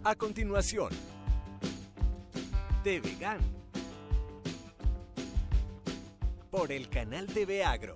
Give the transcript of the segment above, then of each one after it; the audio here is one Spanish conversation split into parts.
A continuación, TVGAN por el canal TV Agro.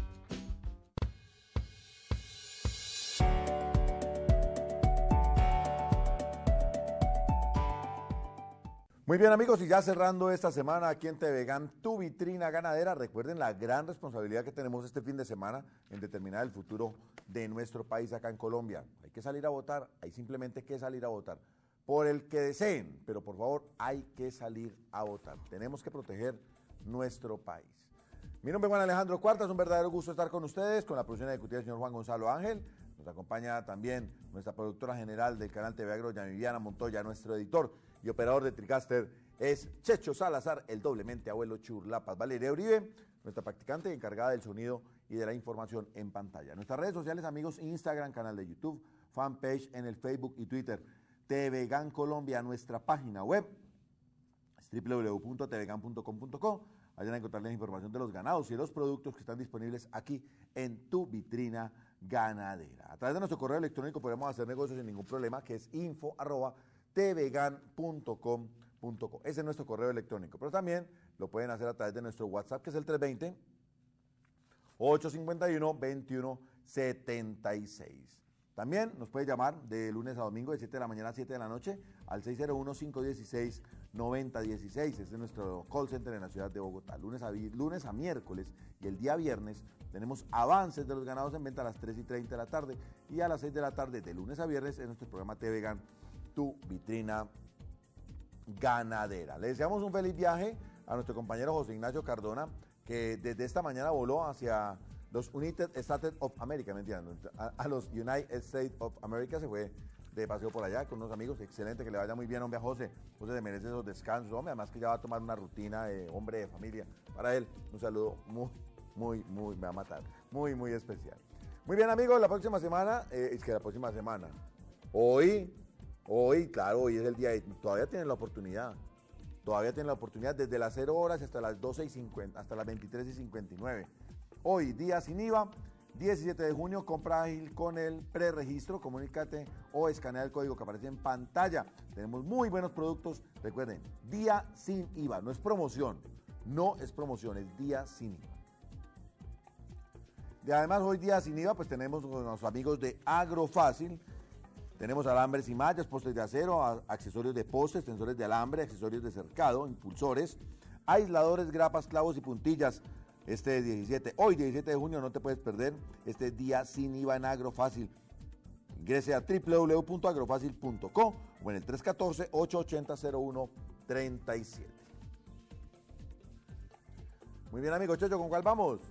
Muy bien amigos, y ya cerrando esta semana aquí en TVGAN, tu vitrina ganadera, recuerden la gran responsabilidad que tenemos este fin de semana en determinar el futuro de nuestro país acá en Colombia. Hay que salir a votar, hay simplemente que salir a votar, por el que deseen, pero por favor hay que salir a votar. Tenemos que proteger nuestro país. Mi nombre es Juan Alejandro Cuarta, es un verdadero gusto estar con ustedes, con la producción ejecutiva del señor Juan Gonzalo Ángel. Nos acompaña también nuestra productora general del canal TV Agro, Viviana Montoya, nuestro editor y operador de TriCaster es Checho Salazar, el doblemente abuelo Churlapas. Valeria Uribe, nuestra practicante encargada del sonido y de la información en pantalla. Nuestras redes sociales, amigos, Instagram, canal de YouTube, fanpage en el Facebook y Twitter, TVGAN Colombia, nuestra página web, www.tvgan.com.co. Vayan a encontrar la información de los ganados y los productos que están disponibles aquí en tu vitrina ganadera. A través de nuestro correo electrónico podemos hacer negocios sin ningún problema, que es info@tvgan.com.co. Ese es nuestro correo electrónico, pero también lo pueden hacer a través de nuestro WhatsApp, que es el 320-851-2176. También nos puede llamar de lunes a domingo de 7 de la mañana a 7 de la noche al 601-516-9016. Este es nuestro call center en la ciudad de Bogotá. Lunes a miércoles y el día viernes tenemos avances de los ganados en venta a las 3:30 de la tarde y a las 6 de la tarde de lunes a viernes en nuestro programa TVGAN, tu vitrina ganadera. Le deseamos un feliz viaje a nuestro compañero José Ignacio Cardona, que desde esta mañana voló hacia los United States of America, ¿me entienden? A los United States of America, se fue de paseo por allá con unos amigos. Excelente, que le vaya muy bien, hombre, a José. José se merece esos descansos, hombre, además que ya va a tomar una rutina de hombre de familia. Para él, un saludo muy, me va a matar, muy especial. Muy bien, amigos, la próxima semana, hoy, claro, hoy es el día, todavía tienen la oportunidad desde las 0 horas hasta las 12:50, hasta las 23:59. Hoy, día sin IVA, 17 de junio, compra ágil con el preregistro, comunícate o escanea el código que aparece en pantalla. Tenemos muy buenos productos, recuerden, día sin IVA, no es promoción, es día sin IVA. Y además, hoy día sin IVA, pues tenemos con los amigos de Agrofácil. Tenemos alambres y mallas, postes de acero, accesorios de postes, tensores de alambre, accesorios de cercado, impulsores, aisladores, grapas, clavos y puntillas. Hoy 17 de junio, no te puedes perder este día sin IVA en Agrofácil. Ingrese a www.agrofacil.co o en el 314-880-0137. Muy bien, amigos, Checho, ¿con cuál vamos?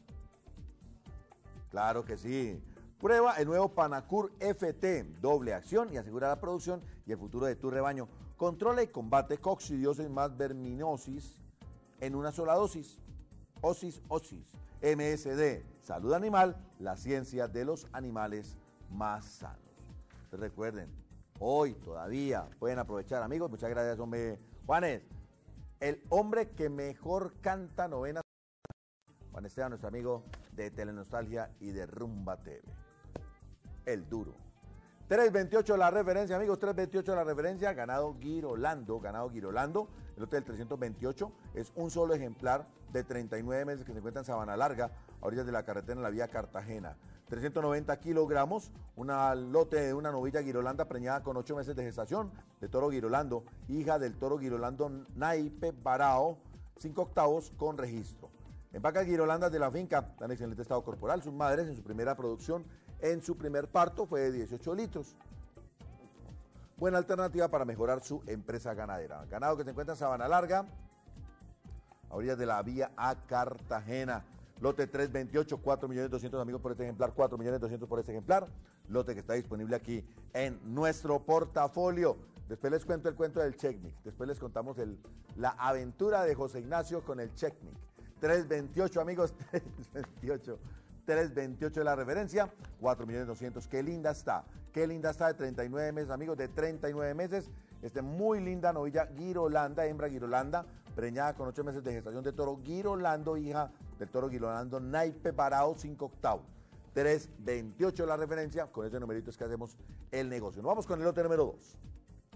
Claro que sí. Prueba el nuevo Panacur FT, doble acción y asegura la producción y el futuro de tu rebaño. Controla y combate coccidiosis más verminosis en una sola dosis. Osis, MSD, salud animal, la ciencia de los animales más sanos. Recuerden, hoy todavía pueden aprovechar, amigos. Muchas gracias, hombre. Juanes, el hombre que mejor canta novena. Juan Esteban, nuestro amigo de Telenostalgia y de Rumba TV. El duro. 328 la referencia, amigos, 328 la referencia, ganado Girolando. El lote del 328 es un solo ejemplar de 39 meses que se encuentra en Sabana Larga, a orillas de la carretera en la vía Cartagena. 390 kilogramos, un lote de una novilla Girolanda preñada con 8 meses de gestación, de toro Girolando, hija del toro Girolando Naipe Barao, 5 octavos con registro. En vacas Girolandas de la finca, están en excelente estado corporal. Sus madres, en su primera producción, en su primer parto, fue de 18 litros. Buena alternativa para mejorar su empresa ganadera. Ganado que se encuentra en Sabana Larga, a orillas de la vía a Cartagena. Lote 328, 4.200.000 amigos por este ejemplar, 4.200.000 por este ejemplar. Lote que está disponible aquí en nuestro portafolio. Después les cuento el cuento del Checkmic. Después les contamos la aventura de José Ignacio con el Checkmic. 328, amigos, 328 de la referencia, 4.200.000. Qué linda está de 39 meses, amigos, de 39 meses. Muy linda novilla Girolanda, hembra Girolanda, preñada con 8 meses de gestación de toro Girolando, hija del toro Girolando Naipe Barao, 5 octavos. 328 la referencia, con ese numerito es que hacemos el negocio. Nos vamos con el lote número 2.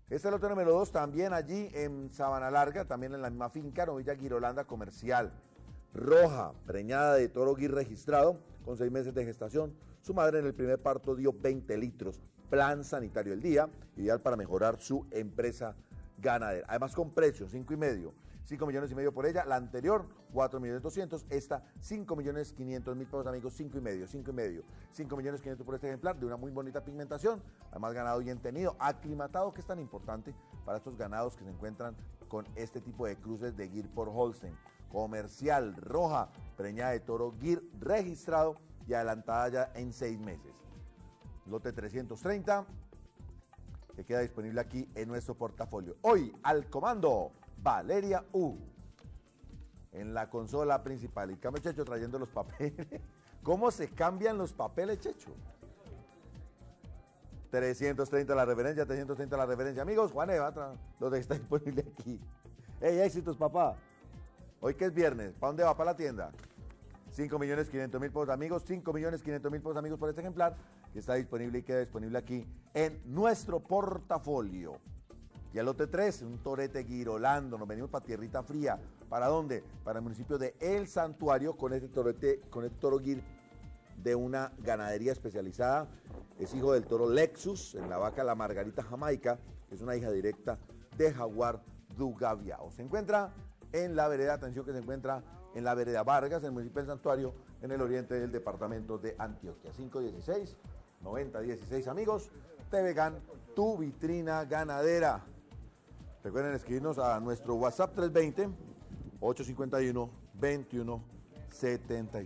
Este lote número 2 también allí en Sabana Larga, también en la misma finca, novilla Girolanda comercial. Roja, preñada de toro guir registrado, con 6 meses de gestación. Su madre en el primer parto dio 20 litros. Plan sanitario del día, ideal para mejorar su empresa ganadera. Además con precio, 5,5. 5,5 millones por ella, la anterior 4,200,000, esta 5,5 millones pesos, amigos, 5,5, 5,500,000 por este ejemplar, de una muy bonita pigmentación, además ganado bien tenido, aclimatado, que es tan importante para estos ganados que se encuentran con este tipo de cruces de Gir por Holstein. Comercial, roja, preñada de toro Gir registrado y adelantada ya en 6 meses. Lote 330, que queda disponible aquí en nuestro portafolio. Hoy al comando, Valeria U. En la consola principal. Y cambio, Checho, trayendo los papeles. ¿Cómo se cambian los papeles, Checho? 330 la referencia, 330 la referencia. Amigos, Juan Eva, lo que está disponible aquí. ¡Ey, éxitos, papá! Hoy que es viernes, ¿para dónde va? ¿Para la tienda? 5,500,000 pesos, amigos. 5,500,000 pesos, amigos, por este ejemplar, que está disponible y queda disponible aquí en nuestro portafolio. Y el lote 3, un torete Girolando, nos venimos para Tierrita Fría. ¿Para dónde? Para el municipio de El Santuario, con este torete, con este toro Gir de una ganadería especializada. Es hijo del toro Lexus, en la vaca La Margarita Jamaica, que es una hija directa de Jaguar du Gaviao. Se encuentra en la vereda, atención, que se encuentra en la vereda Vargas, en el municipio del Santuario, en el oriente del departamento de Antioquia. 516-9016, amigos. TVGAN, tu vitrina ganadera. Recuerden escribirnos a nuestro WhatsApp 320-851-2176.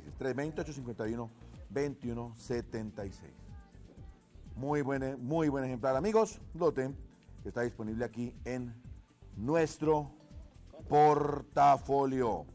320-851-2176. Muy buen ejemplar, amigos. Lote que está disponible aquí en nuestro portafolio.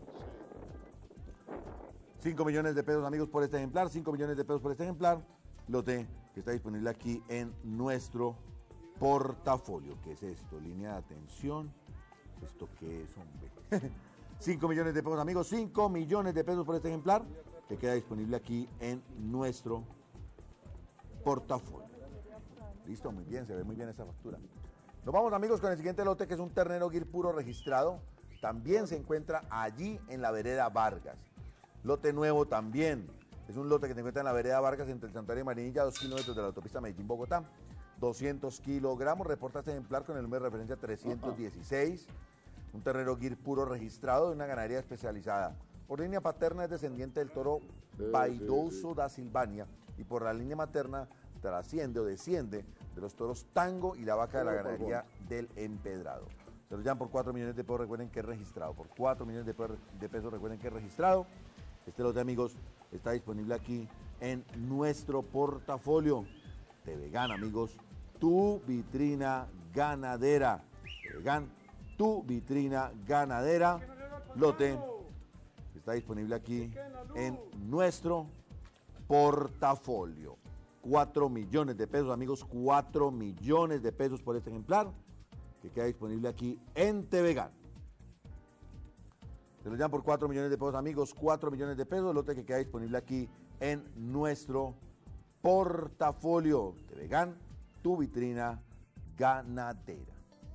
5 millones de pesos, amigos, por este ejemplar. 5 millones de pesos por este ejemplar. Lote que está disponible aquí en nuestro portafolio. ¿Qué es esto? Línea de atención. ¿Esto qué es, hombre? 5 millones de pesos, amigos. 5 millones de pesos por este ejemplar, que queda disponible aquí en nuestro portafolio. Listo, muy bien, se ve muy bien esa factura. Nos vamos, amigos, con el siguiente lote, que es un ternero Gir puro registrado. También se encuentra allí en la vereda Vargas. Lote nuevo también. Es un lote que se encuentra en la vereda Vargas, entre el Santuario y Marinilla, 2 kilómetros de la autopista Medellín-Bogotá. 200 kilogramos, reporta este ejemplar con el número de referencia 316. Un ternero Gir puro registrado de una ganadería especializada. Por línea paterna es descendiente del toro Vaidoso da Silvania, y por la línea materna trasciende o desciende de los toros Tango y la vaca de la ganadería del Empedrado. Se lo llaman por 4 millones de pesos, recuerden que es registrado. Por 4 millones de pesos, recuerden que es registrado. Este lote, amigos, está disponible aquí en nuestro portafolio. TVGAN, amigos, tu vitrina ganadera. TVGAN, tu vitrina ganadera. Lote está disponible aquí en nuestro portafolio. 4 millones de pesos, amigos, 4 millones de pesos por este ejemplar, que queda disponible aquí en TVGAN. Se lo llaman por 4 millones de pesos, amigos, 4 millones de pesos, lote que queda disponible aquí en nuestro portafolio. TVGAN, tu vitrina ganadera.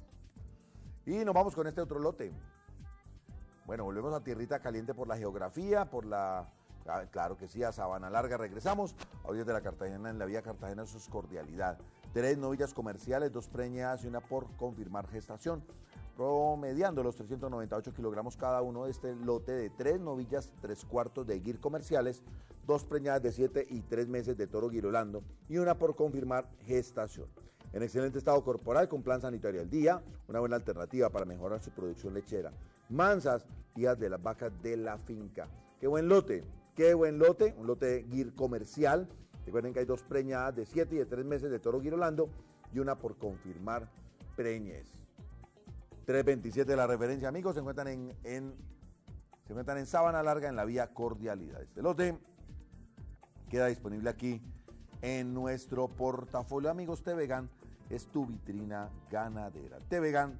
Y nos vamos con este otro lote. Bueno, volvemos a Tierrita Caliente por la geografía, claro que sí, a Sabana Larga regresamos. A orillas de la Cartagena, en la vía Cartagena, eso es cordialidad. 3 novillas comerciales, 2 preñadas y una por confirmar gestación. Promediando los 398 kilogramos cada uno de este lote de 3 novillas, 3/4 de Gir comerciales, 2 preñadas de 7 y 3 meses de toro Girolando y una por confirmar gestación. En excelente estado corporal, con plan sanitario al día, una buena alternativa para mejorar su producción lechera. Mansas, hijas de las vacas de la finca. ¡Qué buen lote! ¡Qué buen lote! Un lote Gir comercial. Recuerden que hay 2 preñadas de 7 y de 3 meses de toro Girolando y una por confirmar preñez. 327 de la referencia, amigos, se encuentran en Sabana Larga, en la vía Cordialidad. Este lote queda disponible aquí en nuestro portafolio, amigos. TVGAN es tu vitrina ganadera. TVGAN,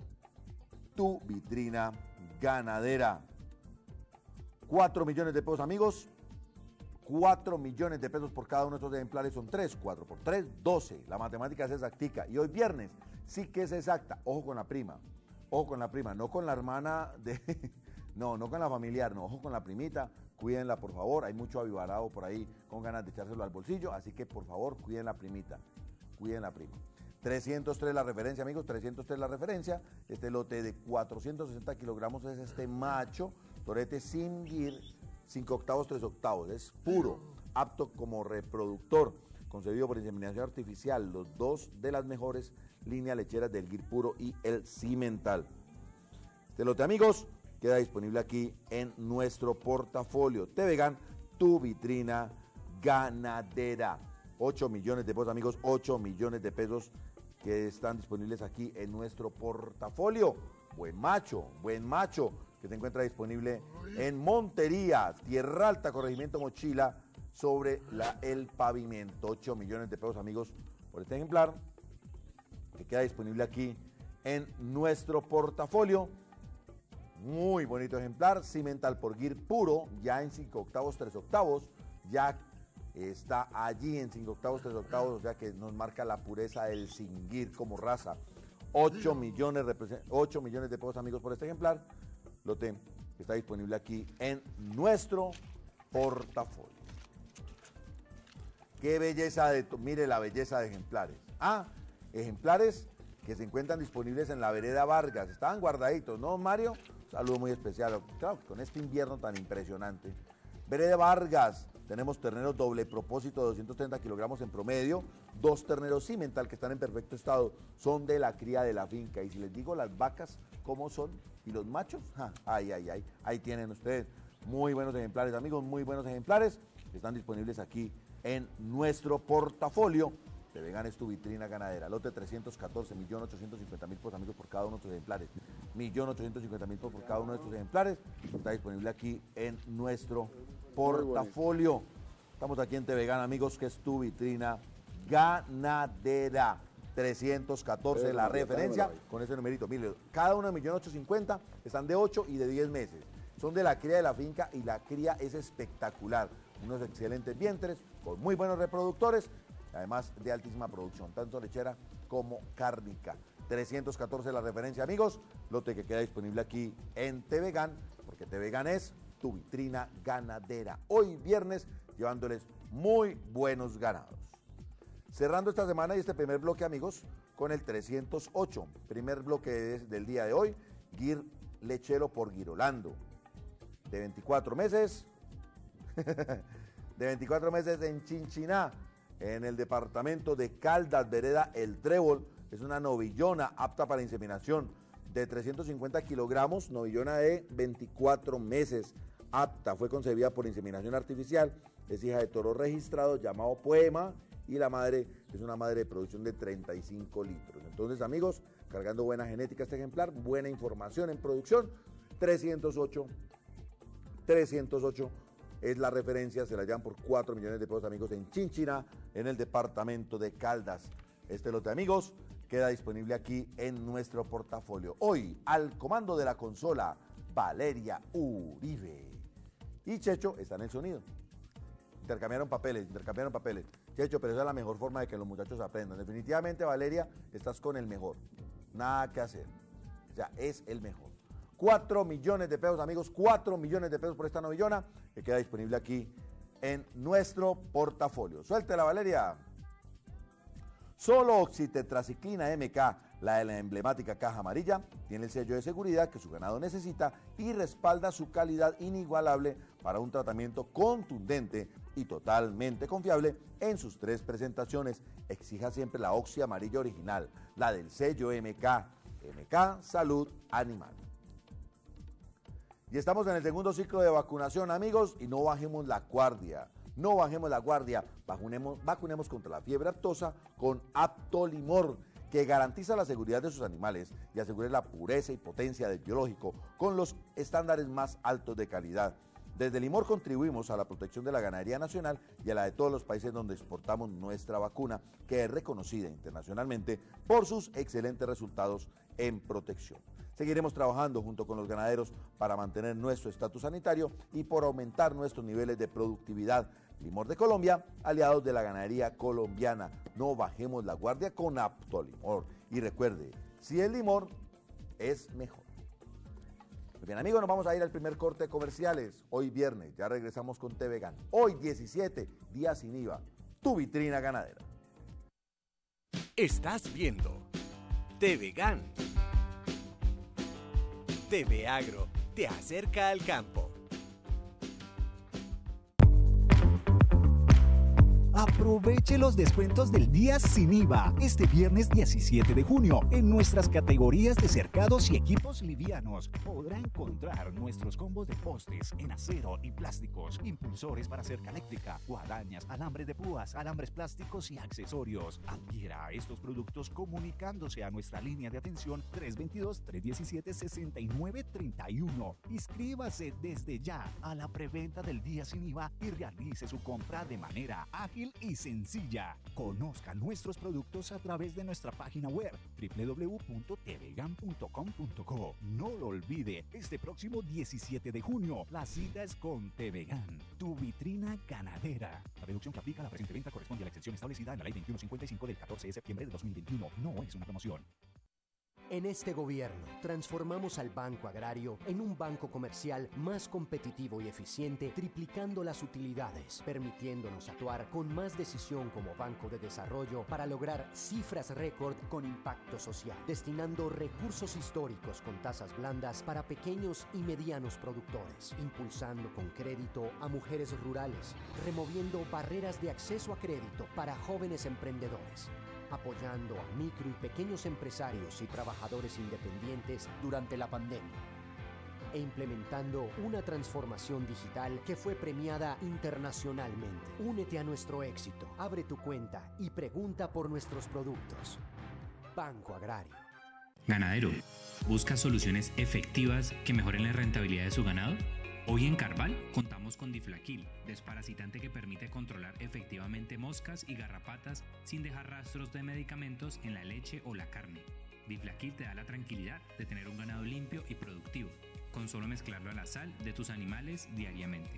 tu vitrina ganadera. 4 millones de pesos, amigos. 4 millones de pesos por cada uno de estos ejemplares. Son 3, 4 por 3, 12. La matemática es exactica. Y hoy viernes sí que es exacta. Ojo con la prima. Ojo con la prima. No con la hermana de... No, no con la familiar. No, ojo con la primita. Cuídenla, por favor. Hay mucho avivarado por ahí con ganas de echárselo al bolsillo. Así que, por favor, cuiden la primita. Cuiden la prima. 303 la referencia, amigos. 303 la referencia. Este lote de 460 kilogramos es este macho. Torete sin guir. 5 octavos, 3 octavos. Es puro. Apto como reproductor. Concebido por inseminación artificial. Los dos de las mejores líneas lecheras del guir puro y el cimental. Este lote, amigos, queda disponible aquí en nuestro portafolio. Tevegan, tu vitrina ganadera. 8 millones de pesos, amigos, 8 millones de pesos que están disponibles aquí en nuestro portafolio. Buen macho, que se encuentra disponible en Montería, Tierra Alta, corregimiento Mochila, sobre el pavimento. 8 millones de pesos, amigos, por este ejemplar, que queda disponible aquí en nuestro portafolio. Muy bonito ejemplar, cimental por guir puro, ya en 5 octavos, 3 octavos, ya está allí en 5 octavos, 3 octavos, o sea que nos marca la pureza del sin guir como raza. 8 millones de pesos, amigos, por este ejemplar. Lote que está disponible aquí en nuestro portafolio. Qué belleza mire la belleza de ejemplares. Ejemplares que se encuentran disponibles en la vereda Vargas. Estaban guardaditos, ¿no, Mario? Un saludo muy especial. Claro, con este invierno tan impresionante. Vereda Vargas. Tenemos terneros doble propósito de 230 kilogramos en promedio. 2 terneros cimental que están en perfecto estado. Son de la cría de la finca. Y si les digo las vacas, ¿cómo son? ¿Y los machos? Ahí tienen ustedes. Muy buenos ejemplares, amigos. Muy buenos ejemplares que están disponibles aquí en nuestro portafolio. Tevegan es tu vitrina ganadera. Lote 314, 1.850.000 pesos, amigos, por cada uno de estos ejemplares. 1.850.000 pesos por cada uno de estos ejemplares. Está disponible aquí en nuestro portafolio. Estamos aquí en Tevegan, amigos, que es tu vitrina ganadera. 314 la referencia con ese numerito. Mire, cada uno de 1.850.000 están de 8 y de 10 meses. Son de la cría de la finca y la cría es espectacular. Unos excelentes vientres con muy buenos reproductores. Además de altísima producción, tanto lechera como cárnica. 314 la referencia, amigos. Lote que queda disponible aquí en Tevegan, porque Tevegan es tu vitrina ganadera. Hoy viernes, llevándoles muy buenos ganados. Cerrando esta semana y este primer bloque, amigos, con el 308. Primer bloque del día de hoy, guir lechero por Girolando. De 24 meses. De 24 meses en Chinchiná. En el departamento de Caldas, vereda El Trébol. Es una novillona apta para inseminación de 350 kilogramos, novillona de 24 meses, apta. Fue concebida por inseminación artificial, es hija de toro registrado llamado Poema y la madre es una madre de producción de 35 litros. Entonces, amigos, cargando buena genética este ejemplar, buena información en producción, 308 es la referencia, se la llevan por 4 millones de pesos, amigos, en Chinchiná, en el departamento de Caldas. Este lote, amigos, queda disponible aquí en nuestro portafolio. Hoy, al comando de la consola, Valeria Uribe. Y Checho está en el sonido. Intercambiaron papeles. Checho, pero esa es la mejor forma de que los muchachos aprendan. Definitivamente, Valeria, estás con el mejor. Nada que hacer. O sea, es el mejor. 4 millones de pesos, amigos, 4 millones de pesos por esta novillona que queda disponible aquí en nuestro portafolio. Suéltela, Valeria. Solo Oxitetraciclina MK, la de la emblemática caja amarilla, tiene el sello de seguridad que su ganado necesita y respalda su calidad inigualable para un tratamiento contundente y totalmente confiable en sus 3 presentaciones. Exija siempre la Oxy amarilla original, la del sello MK. MK Salud Animal. Y estamos en el segundo ciclo de vacunación, amigos, y no bajemos la guardia. No bajemos la guardia, vacunemos contra la fiebre aftosa con Aptolimor, que garantiza la seguridad de sus animales y asegura la pureza y potencia del biológico con los estándares más altos de calidad. Desde Limor contribuimos a la protección de la ganadería nacional y a la de todos los países donde exportamos nuestra vacuna, que es reconocida internacionalmente por sus excelentes resultados en protección. Seguiremos trabajando junto con los ganaderos para mantener nuestro estatus sanitario y por aumentar nuestros niveles de productividad, Limor de Colombia, aliados de la ganadería colombiana. No bajemos la guardia con Aptolimor. Y recuerde, si es limor, es mejor. Muy bien, amigos, nos vamos a ir al primer corte de comerciales. Hoy viernes, ya regresamos con TVGAN. Hoy 17, día sin IVA. Tu vitrina ganadera. Estás viendo TVGAN. TV Agro te acerca al campo. Aproveche los descuentos del día sin IVA este viernes 17 de junio en nuestras categorías de cercados y equipos livianos. Podrá encontrar nuestros combos de postes en acero y plásticos, impulsores para cerca eléctrica, guadañas, alambres de púas, alambres plásticos y accesorios. Adquiera estos productos comunicándose a nuestra línea de atención 322-317-6931. Inscríbase desde ya a la preventa del día sin IVA y realice su compra de manera ágil y sencilla. Conozca nuestros productos a través de nuestra página web www.tvgan.com.co. No lo olvide, este próximo 17 de junio, la cita es con TVGAN, tu vitrina ganadera. La reducción que aplica a la presente venta corresponde a la extensión establecida en la Ley 2155 del 14 de septiembre de 2021. No es una promoción. En este gobierno, transformamos al Banco Agrario en un banco comercial más competitivo y eficiente, triplicando las utilidades, permitiéndonos actuar con más decisión como banco de desarrollo para lograr cifras récord con impacto social, destinando recursos históricos con tasas blandas para pequeños y medianos productores, impulsando con crédito a mujeres rurales, removiendo barreras de acceso a crédito para jóvenes emprendedores, apoyando a micro y pequeños empresarios y trabajadores independientes durante la pandemia, e implementando una transformación digital que fue premiada internacionalmente. Únete a nuestro éxito, abre tu cuenta y pregunta por nuestros productos. Banco Agrario. Ganadero, ¿busca soluciones efectivas que mejoren la rentabilidad de su ganado? Hoy en Carval contamos con Diflaquil, desparasitante que permite controlar efectivamente moscas y garrapatas sin dejar rastros de medicamentos en la leche o la carne. Diflaquil te da la tranquilidad de tener un ganado limpio y productivo, con solo mezclarlo a la sal de tus animales diariamente.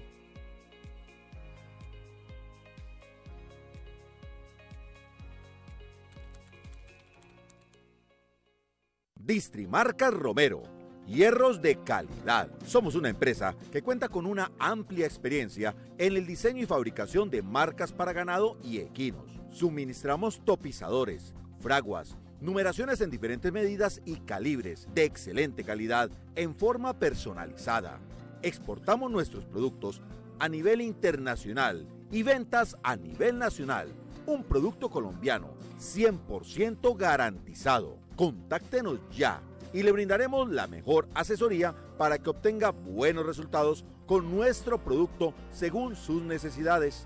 Distrimarcas Romero. Hierros de calidad. Somos una empresa que cuenta con una amplia experiencia en el diseño y fabricación de marcas para ganado y equinos. Suministramos topizadores, fraguas, numeraciones en diferentes medidas y calibres de excelente calidad en forma personalizada. Exportamos nuestros productos a nivel internacional y ventas a nivel nacional. Un producto colombiano 100% garantizado. Contáctenos ya y le brindaremos la mejor asesoría para que obtenga buenos resultados con nuestro producto según sus necesidades.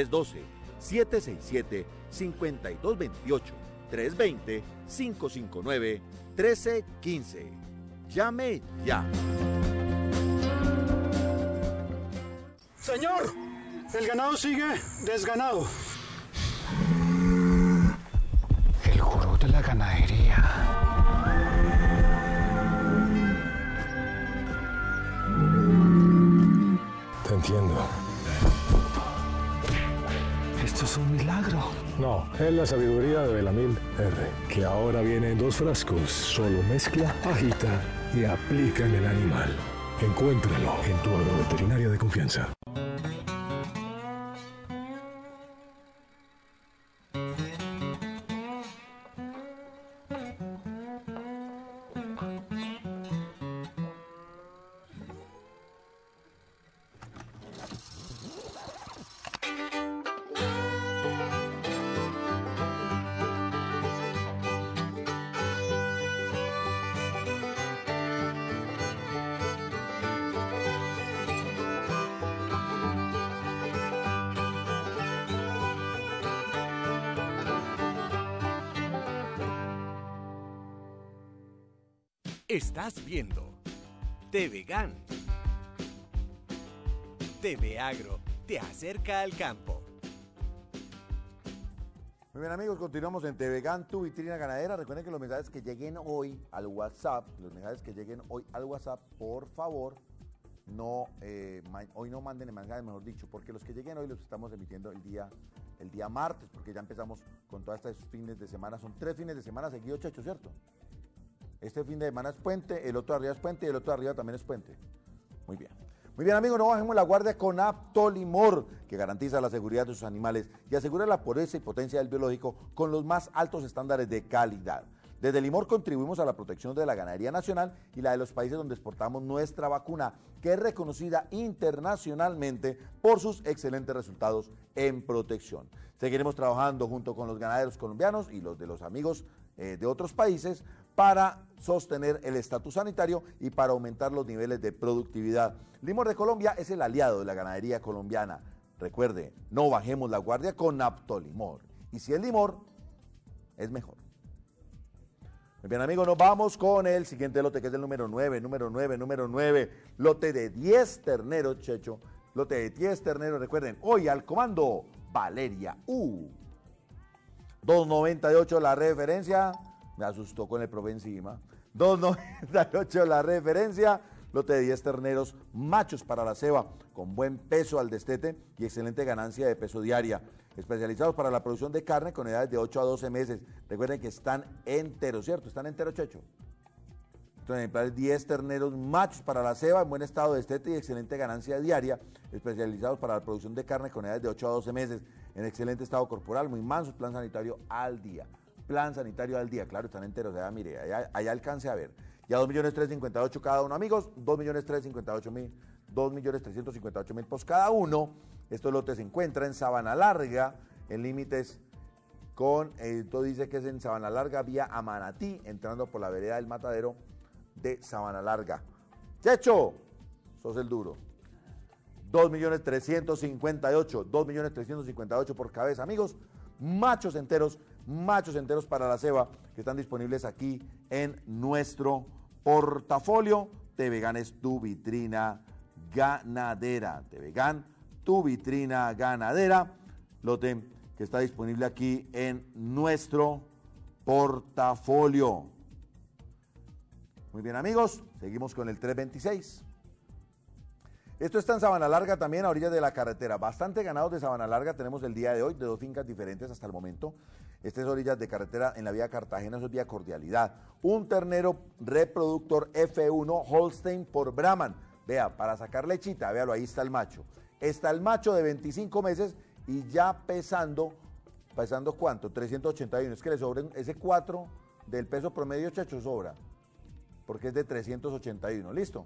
312-767-5228, 320-559-1315. Llame ya. Señor, el ganado sigue desganado. El gurú de la ganadería. Te entiendo. Esto es un milagro. No, es la sabiduría de Belamil R, que ahora viene en 2 frascos. Solo mezcla, agita y aplica en el animal. Encuéntralo en tu agroveterinaria de confianza. Estás viendo TVGAN. TV Agro te acerca al campo. Muy bien, amigos, continuamos en TVGAN, tu vitrina ganadera. Recuerden que los mensajes que lleguen hoy al WhatsApp, por favor, hoy no manden mensajes, mejor dicho, porque los que lleguen hoy los estamos emitiendo el día martes, porque ya empezamos con todos estos fines de semana. Son 3 fines de semana seguidos, Checho, ¿cierto? Este fin de semana es puente, el otro arriba es puente y el otro arriba también es puente. Muy bien. Muy bien, amigos, no bajemos la guardia con Aptolimor, que garantiza la seguridad de sus animales y asegura la pureza y potencia del biológico con los más altos estándares de calidad. Desde Limor contribuimos a la protección de la ganadería nacional y la de los países donde exportamos nuestra vacuna, que es reconocida internacionalmente por sus excelentes resultados en protección. Seguiremos trabajando junto con los ganaderos colombianos y los de los amigos de otros países para sostener el estatus sanitario y para aumentar los niveles de productividad. Limor de Colombia es el aliado de la ganadería colombiana. Recuerde, no bajemos la guardia con Aptolimor. Y si es Limor, es mejor. Muy bien, amigos, nos vamos con el siguiente lote, que es el número 9. Lote de 10 terneros, Checho. Lote de 10 terneros, recuerden, hoy al comando, Valeria U. 2.98 la referencia. Me asustó con el profe encima. 2.98 la referencia. Lote de 10 terneros machos para la ceba, con buen peso al destete y excelente ganancia de peso diaria. Especializados para la producción de carne con edades de 8 a 12 meses. Recuerden que están enteros, ¿cierto? Están enteros, Checho. Entonces, ejemplares 10 terneros machos para la ceba, en buen estado de destete y excelente ganancia diaria. Especializados para la producción de carne con edades de 8 a 12 meses. En excelente estado corporal, muy mansos, plan sanitario al día. Plan sanitario al día, claro, están enteros. Mire, allá alcance a ver. Ya 2.358.000 cada uno, amigos. 2.358.000, 2.358.000 pues cada uno. Estos lotes se encuentran en Sabana Larga, en límites con, todo dice que es en Sabana Larga, vía a Manatí, entrando por la vereda del Matadero de Sabana Larga. Checho, sos el duro. 2.358.000 por cabeza, amigos. Machos enteros para la ceba, que están disponibles aquí en nuestro portafolio. Tevegan es tu vitrina ganadera. Tevegan, tu vitrina ganadera. Lote que está disponible aquí en nuestro portafolio. Muy bien, amigos, seguimos con el 326. Esto está en Sabana Larga también, a orillas de la carretera. Bastante ganados de Sabana Larga tenemos el día de hoy, de 2 fincas diferentes hasta el momento. Este es orillas de carretera en la vía Cartagena, eso es vía Cordialidad. Un ternero reproductor F1 Holstein por Brahman. Vea, para sacar lechita, véalo, ahí está el macho. Está el macho de 25 meses y ya pesando ¿cuánto? 381. Es que le sobren ese 4 del peso promedio, Checho, sobra. Porque es de 381, ¿listo?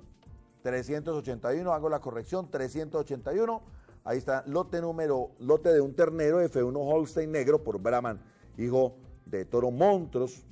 381, hago la corrección, 381, ahí está, lote de un ternero F1 Holstein negro por Brahman, hijo de toro Montrose.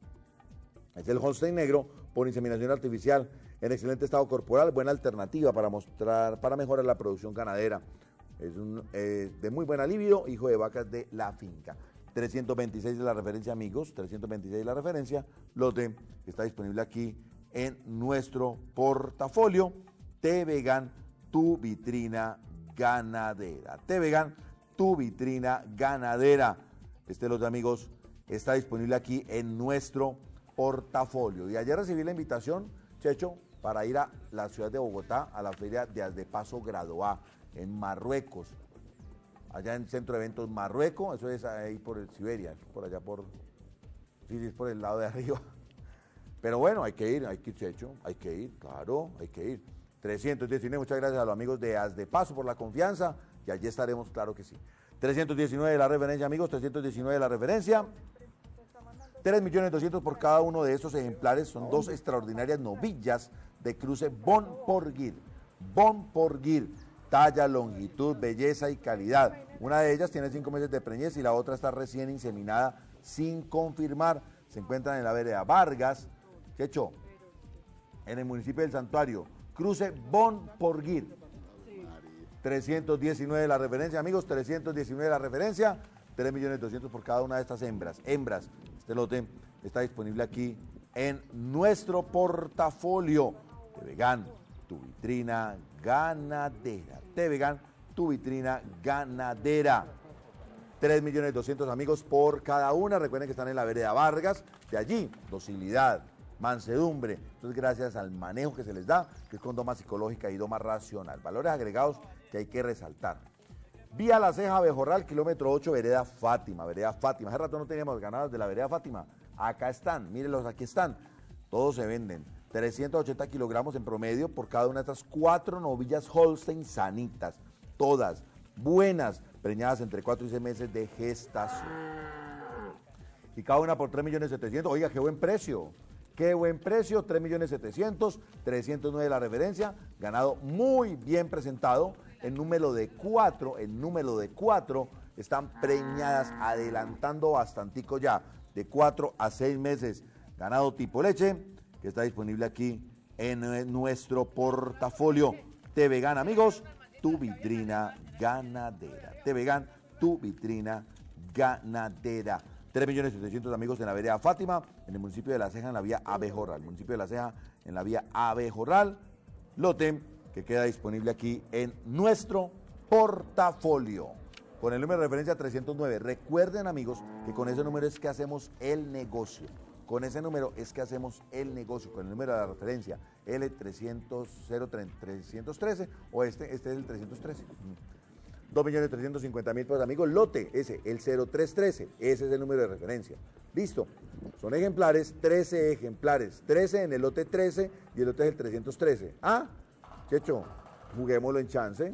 Es el Holstein negro por inseminación artificial, en excelente estado corporal, buena alternativa para mejorar la producción ganadera. Es de muy buena libido, hijo de vacas de la finca. 326 de la referencia, amigos, 326 de la referencia, lote que está disponible aquí en nuestro portafolio. Tevegan, tu vitrina ganadera. Tevegan, tu vitrina ganadera. Este lote, amigos, está disponible aquí en nuestro portafolio. Y ayer recibí la invitación, Checho, para ir a la ciudad de Bogotá, a la feria de Asdepaso Gradoá, en Marruecos. Allá en Centro de Eventos Marruecos, eso es ahí por el Siberia, por allá sí, es por el lado de arriba. Pero bueno, hay que ir, Checho, hay que ir, claro, hay que ir. 319, muchas gracias a los amigos de Asdepaso por la confianza, y allí estaremos, claro que sí. 319 de la referencia, amigos, 319 de la referencia. 3.200.000 por cada uno de estos ejemplares, son 2 extraordinarias novillas de cruce Bon Porgir, talla, longitud, belleza y calidad. Una de ellas tiene 5 meses de preñez y la otra está recién inseminada sin confirmar. Se encuentran en la vereda Vargas, Checho, en el municipio del Santuario. Cruce Bon Porgir. 319 de la referencia, amigos, 319 de la referencia. 3.200.000 por cada una de estas hembras. Este lote está disponible aquí en nuestro portafolio. Tevegan, tu vitrina ganadera. Tevegan, tu vitrina ganadera. 3.200.000, amigos, por cada una. Recuerden que están en la vereda Vargas. De allí, docilidad, mansedumbre. Entonces, gracias al manejo que se les da, que es con doma psicológica y doma racional. Valores agregados que hay que resaltar. Vía La Ceja, Abejorral, kilómetro 8, vereda Fátima, vereda Fátima. Hace rato no teníamos ganadas de la vereda Fátima. Acá están, mírenlos, aquí están. Todos se venden. 380 kilogramos en promedio por cada una de estas 4 novillas Holstein sanitas. Todas buenas, preñadas entre 4 y 6 meses de gestación. Y cada una por 3.700.000. Oiga, qué buen precio. Qué buen precio, 3.700.000, 309 la referencia. Ganado muy bien presentado. En número de 4, están preñadas, adelantando bastantico ya, de 4 a 6 meses. Ganado tipo leche, que está disponible aquí en nuestro portafolio. TVGAN, amigos, tu vitrina ganadera. TVGAN, tu vitrina ganadera. 3.700.000 amigos en la vereda Fátima, en el municipio de La Ceja, en la vía Abejorral. Municipio de La Ceja, en la vía Abejorral. Lote que queda disponible aquí en nuestro portafolio. Con el número de referencia 309. Recuerden, amigos, que con ese número es que hacemos el negocio. Con ese número es que hacemos el negocio. Con el número de la referencia L300-313 o este es el 313. 2.350.000 pesos, amigos. Lote, ese, el 0313, ese es el número de referencia. Listo. Son ejemplares, 13 ejemplares. 13 en el lote 13 y el lote es el 313. Ah, Checho, juguémoslo en chance.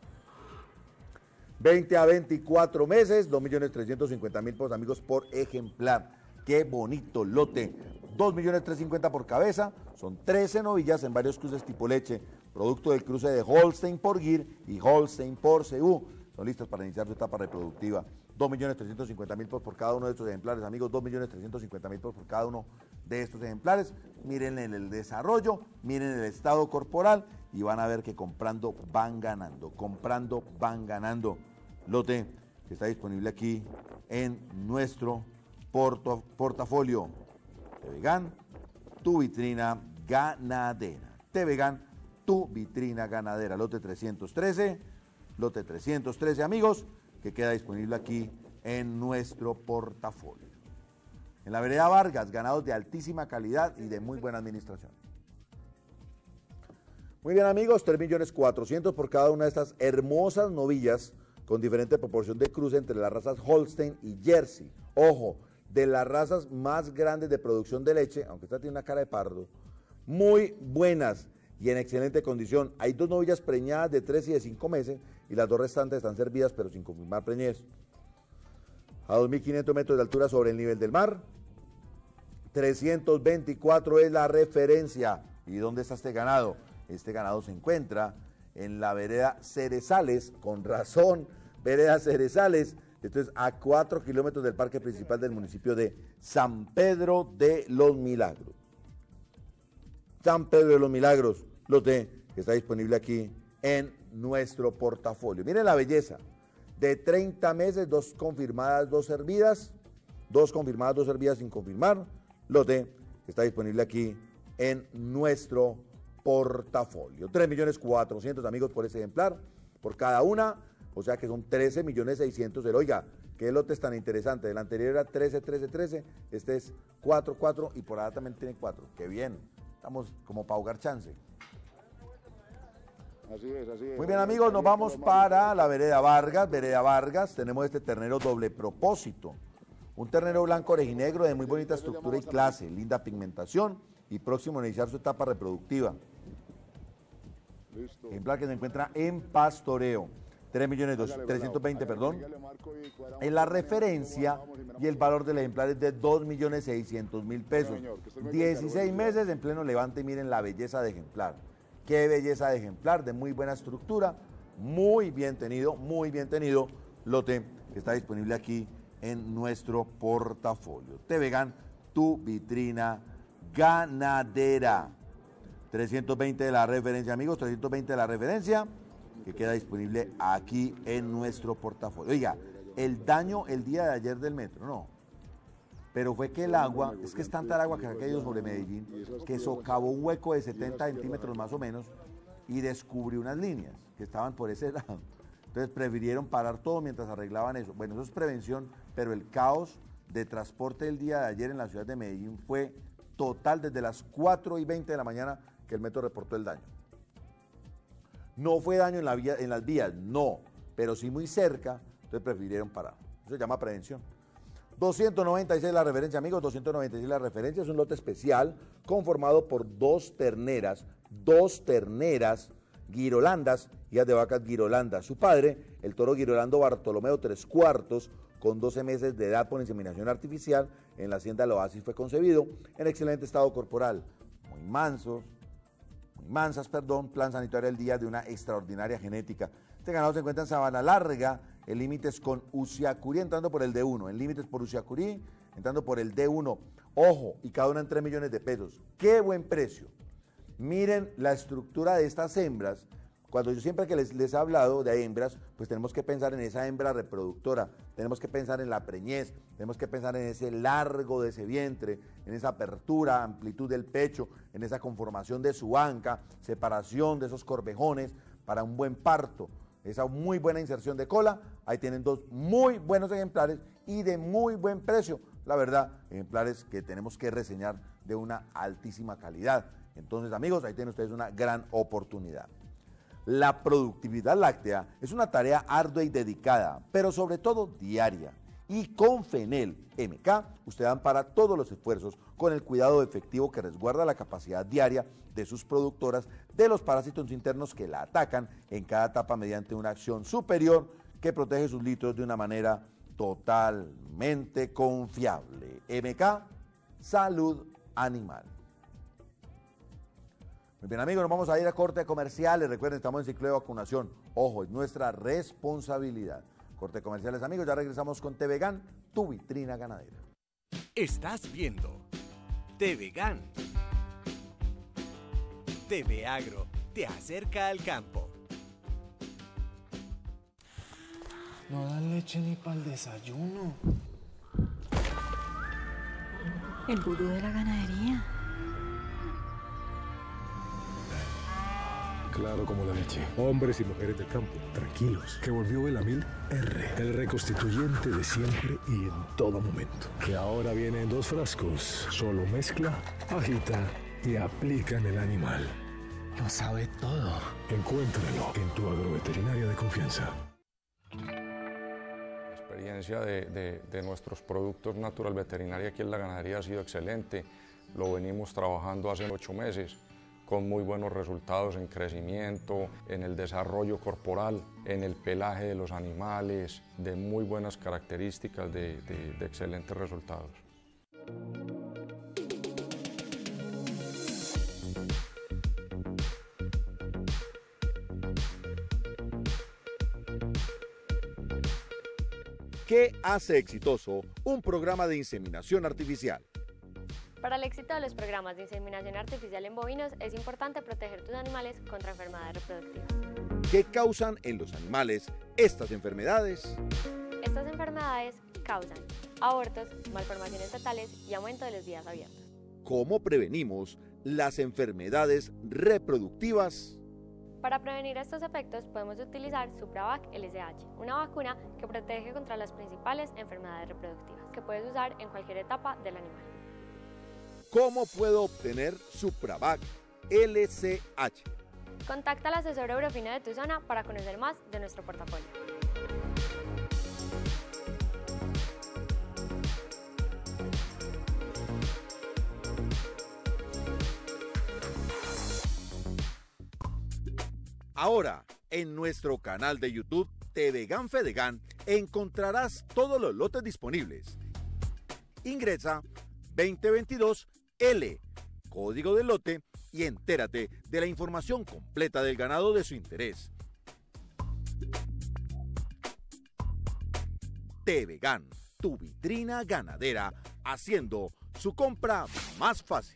20 a 24 meses, 2.350.000 pesos, amigos, por ejemplar. Qué bonito lote. 2.350.000 por cabeza. Son 13 novillas en varios cruces tipo leche. Producto del cruce de Holstein por Gir y Holstein por CU. Son listas para iniciar su etapa reproductiva. 2.350.000 pesos por cada uno de estos ejemplares, amigos. 2.350.000 pesos por cada uno de estos ejemplares. Miren en el desarrollo, miren el estado corporal y van a ver que comprando van ganando. Comprando van ganando. Lote que está disponible aquí en nuestro portafolio. TVGAN, tu vitrina ganadera. TVGAN, tu vitrina ganadera. Lote 313, amigos, que queda disponible aquí en nuestro portafolio. En la vereda Vargas, ganados de altísima calidad y de muy buena administración. Muy bien, amigos, 3.400.000 por cada una de estas hermosas novillas con diferente proporción de cruce entre las razas Holstein y Jersey. Ojo, de las razas más grandes de producción de leche, aunque esta tiene una cara de pardo, muy buenas y en excelente condición. Hay 2 novillas preñadas de 3 y de 5 meses y las 2 restantes están servidas pero sin confirmar preñez. A 2.500 metros de altura sobre el nivel del mar. 324 es la referencia. ¿Y dónde está este ganado? Este ganado se encuentra en la vereda Cerezales, con razón, vereda Cerezales. Esto es a 4 kilómetros del parque principal del municipio de San Pedro de los Milagros. San Pedro de los Milagros, lote que está disponible aquí en nuestro portafolio. Miren la belleza, de 30 meses, 2 confirmadas, 2 servidas, 2 confirmadas, 2 servidas sin confirmar, lote que está disponible aquí en nuestro portafolio. 3.400.000 amigos por ese ejemplar, por cada una, o sea que son 13.600.000. Oiga, qué lotes tan interesante. El anterior era 13, 13, 13, este es 4, 4 y por allá también tiene 4. Qué bien, estamos como para jugar chance. Así es, así es. Muy bien, amigos, nos vamos para la vereda Vargas. Vereda Vargas, tenemos este ternero doble propósito. Un ternero blanco orejinegro de muy bonita estructura y clase, linda pigmentación y próximo a iniciar su etapa reproductiva. Listo. Ejemplar que se encuentra en pastoreo. 3.320.000, perdón. En la referencia y el valor del ejemplar es de 2.600.000 pesos. 16 meses en pleno levante y miren la belleza de ejemplar. Qué belleza de ejemplar, de muy buena estructura, muy bien tenido, lote que está disponible aquí en nuestro portafolio. TVGAN, tu vitrina ganadera. 320 de la referencia, amigos, 320 de la referencia, que queda disponible aquí en nuestro portafolio. Oiga, el daño el día de ayer del metro, no, pero fue que el agua, es que es tanta el agua que ha caído sobre Medellín, que socavó un hueco de 70 centímetros más o menos y descubrió unas líneas que estaban por ese lado. Entonces prefirieron parar todo mientras arreglaban eso. Bueno, eso es prevención, pero el caos de transporte el día de ayer en la ciudad de Medellín fue total desde las 4:20 de la mañana que el metro reportó el daño. No fue daño en las vías, no, pero sí muy cerca, entonces prefirieron parar. Eso se llama prevención. 296 la referencia, amigos, 296 la referencia, es un lote especial conformado por dos terneras girolandas, hijas de vacas girolandas. Su padre, el toro girolando Bartolomeo 3/4, con 12 meses de edad por inseminación artificial, en la hacienda del Oasis fue concebido en excelente estado corporal, muy mansas, plan sanitario del día de una extraordinaria genética. Este ganado se encuentra en Sabana Larga, en límites con Uciacurí, entrando por el D1, en límites por Uciacurí, entrando por el D1. Ojo, y cada una en 3 millones de pesos. ¡Qué buen precio! Miren la estructura de estas hembras. Cuando yo siempre que les he hablado de hembras, pues tenemos que pensar en esa hembra reproductora, tenemos que pensar en la preñez, tenemos que pensar en ese largo de ese vientre, en esa apertura, amplitud del pecho, en esa conformación de su anca, separación de esos corvejones para un buen parto, esa muy buena inserción de cola. Ahí tienen dos muy buenos ejemplares y de muy buen precio. La verdad, ejemplares que tenemos que reseñar de una altísima calidad. Entonces, amigos, ahí tienen ustedes una gran oportunidad. La productividad láctea es una tarea ardua y dedicada, pero sobre todo diaria. Y con Fenel MK, usted ampara todos los esfuerzos con el cuidado efectivo que resguarda la capacidad diaria de sus productoras de los parásitos internos que la atacan en cada etapa mediante una acción superior que protege sus litros de una manera totalmente confiable. MK, salud animal. Muy bien, amigos, nos vamos a ir a corte comerciales. Recuerden, estamos en ciclo de vacunación. Ojo, es nuestra responsabilidad. Corte comerciales, amigos, ya regresamos con TVGAN, tu vitrina ganadera. Estás viendo TVGAN. TV Agro te acerca al campo. No dan leche ni para el desayuno. El gurú de la ganadería. Claro como la leche. Hombres y mujeres del campo, tranquilos, que volvió Belamil R, el reconstituyente de siempre y en todo momento. Que ahora viene en 2 frascos, solo mezcla, agita y aplica en el animal. Lo sabe todo. Encuéntralo en tu agroveterinaria de confianza. La experiencia de nuestros productos Natural Veterinaria aquí en la ganadería ha sido excelente. Lo venimos trabajando hace 8 meses. Con muy buenos resultados en crecimiento, en el desarrollo corporal, en el pelaje de los animales, de muy buenas características, de excelentes resultados. ¿Qué hace exitoso un programa de inseminación artificial? Para el éxito de los programas de inseminación artificial en bovinos es importante proteger tus animales contra enfermedades reproductivas. ¿Qué causan en los animales estas enfermedades? Estas enfermedades causan abortos, malformaciones fetales y aumento de los días abiertos. ¿Cómo prevenimos las enfermedades reproductivas? Para prevenir estos efectos podemos utilizar Supravac LSH, una vacuna que protege contra las principales enfermedades reproductivas, que puedes usar en cualquier etapa del animal. ¿Cómo puedo obtener Supravac LSH? Contacta al asesor Eurofino de tu zona para conocer más de nuestro portafolio. Ahora, en nuestro canal de YouTube TVGAN Fedegan encontrarás todos los lotes disponibles. Ingresa 2022L, código del lote, y entérate de la información completa del ganado de su interés. TVGAN, tu vitrina ganadera, haciendo su compra más fácil.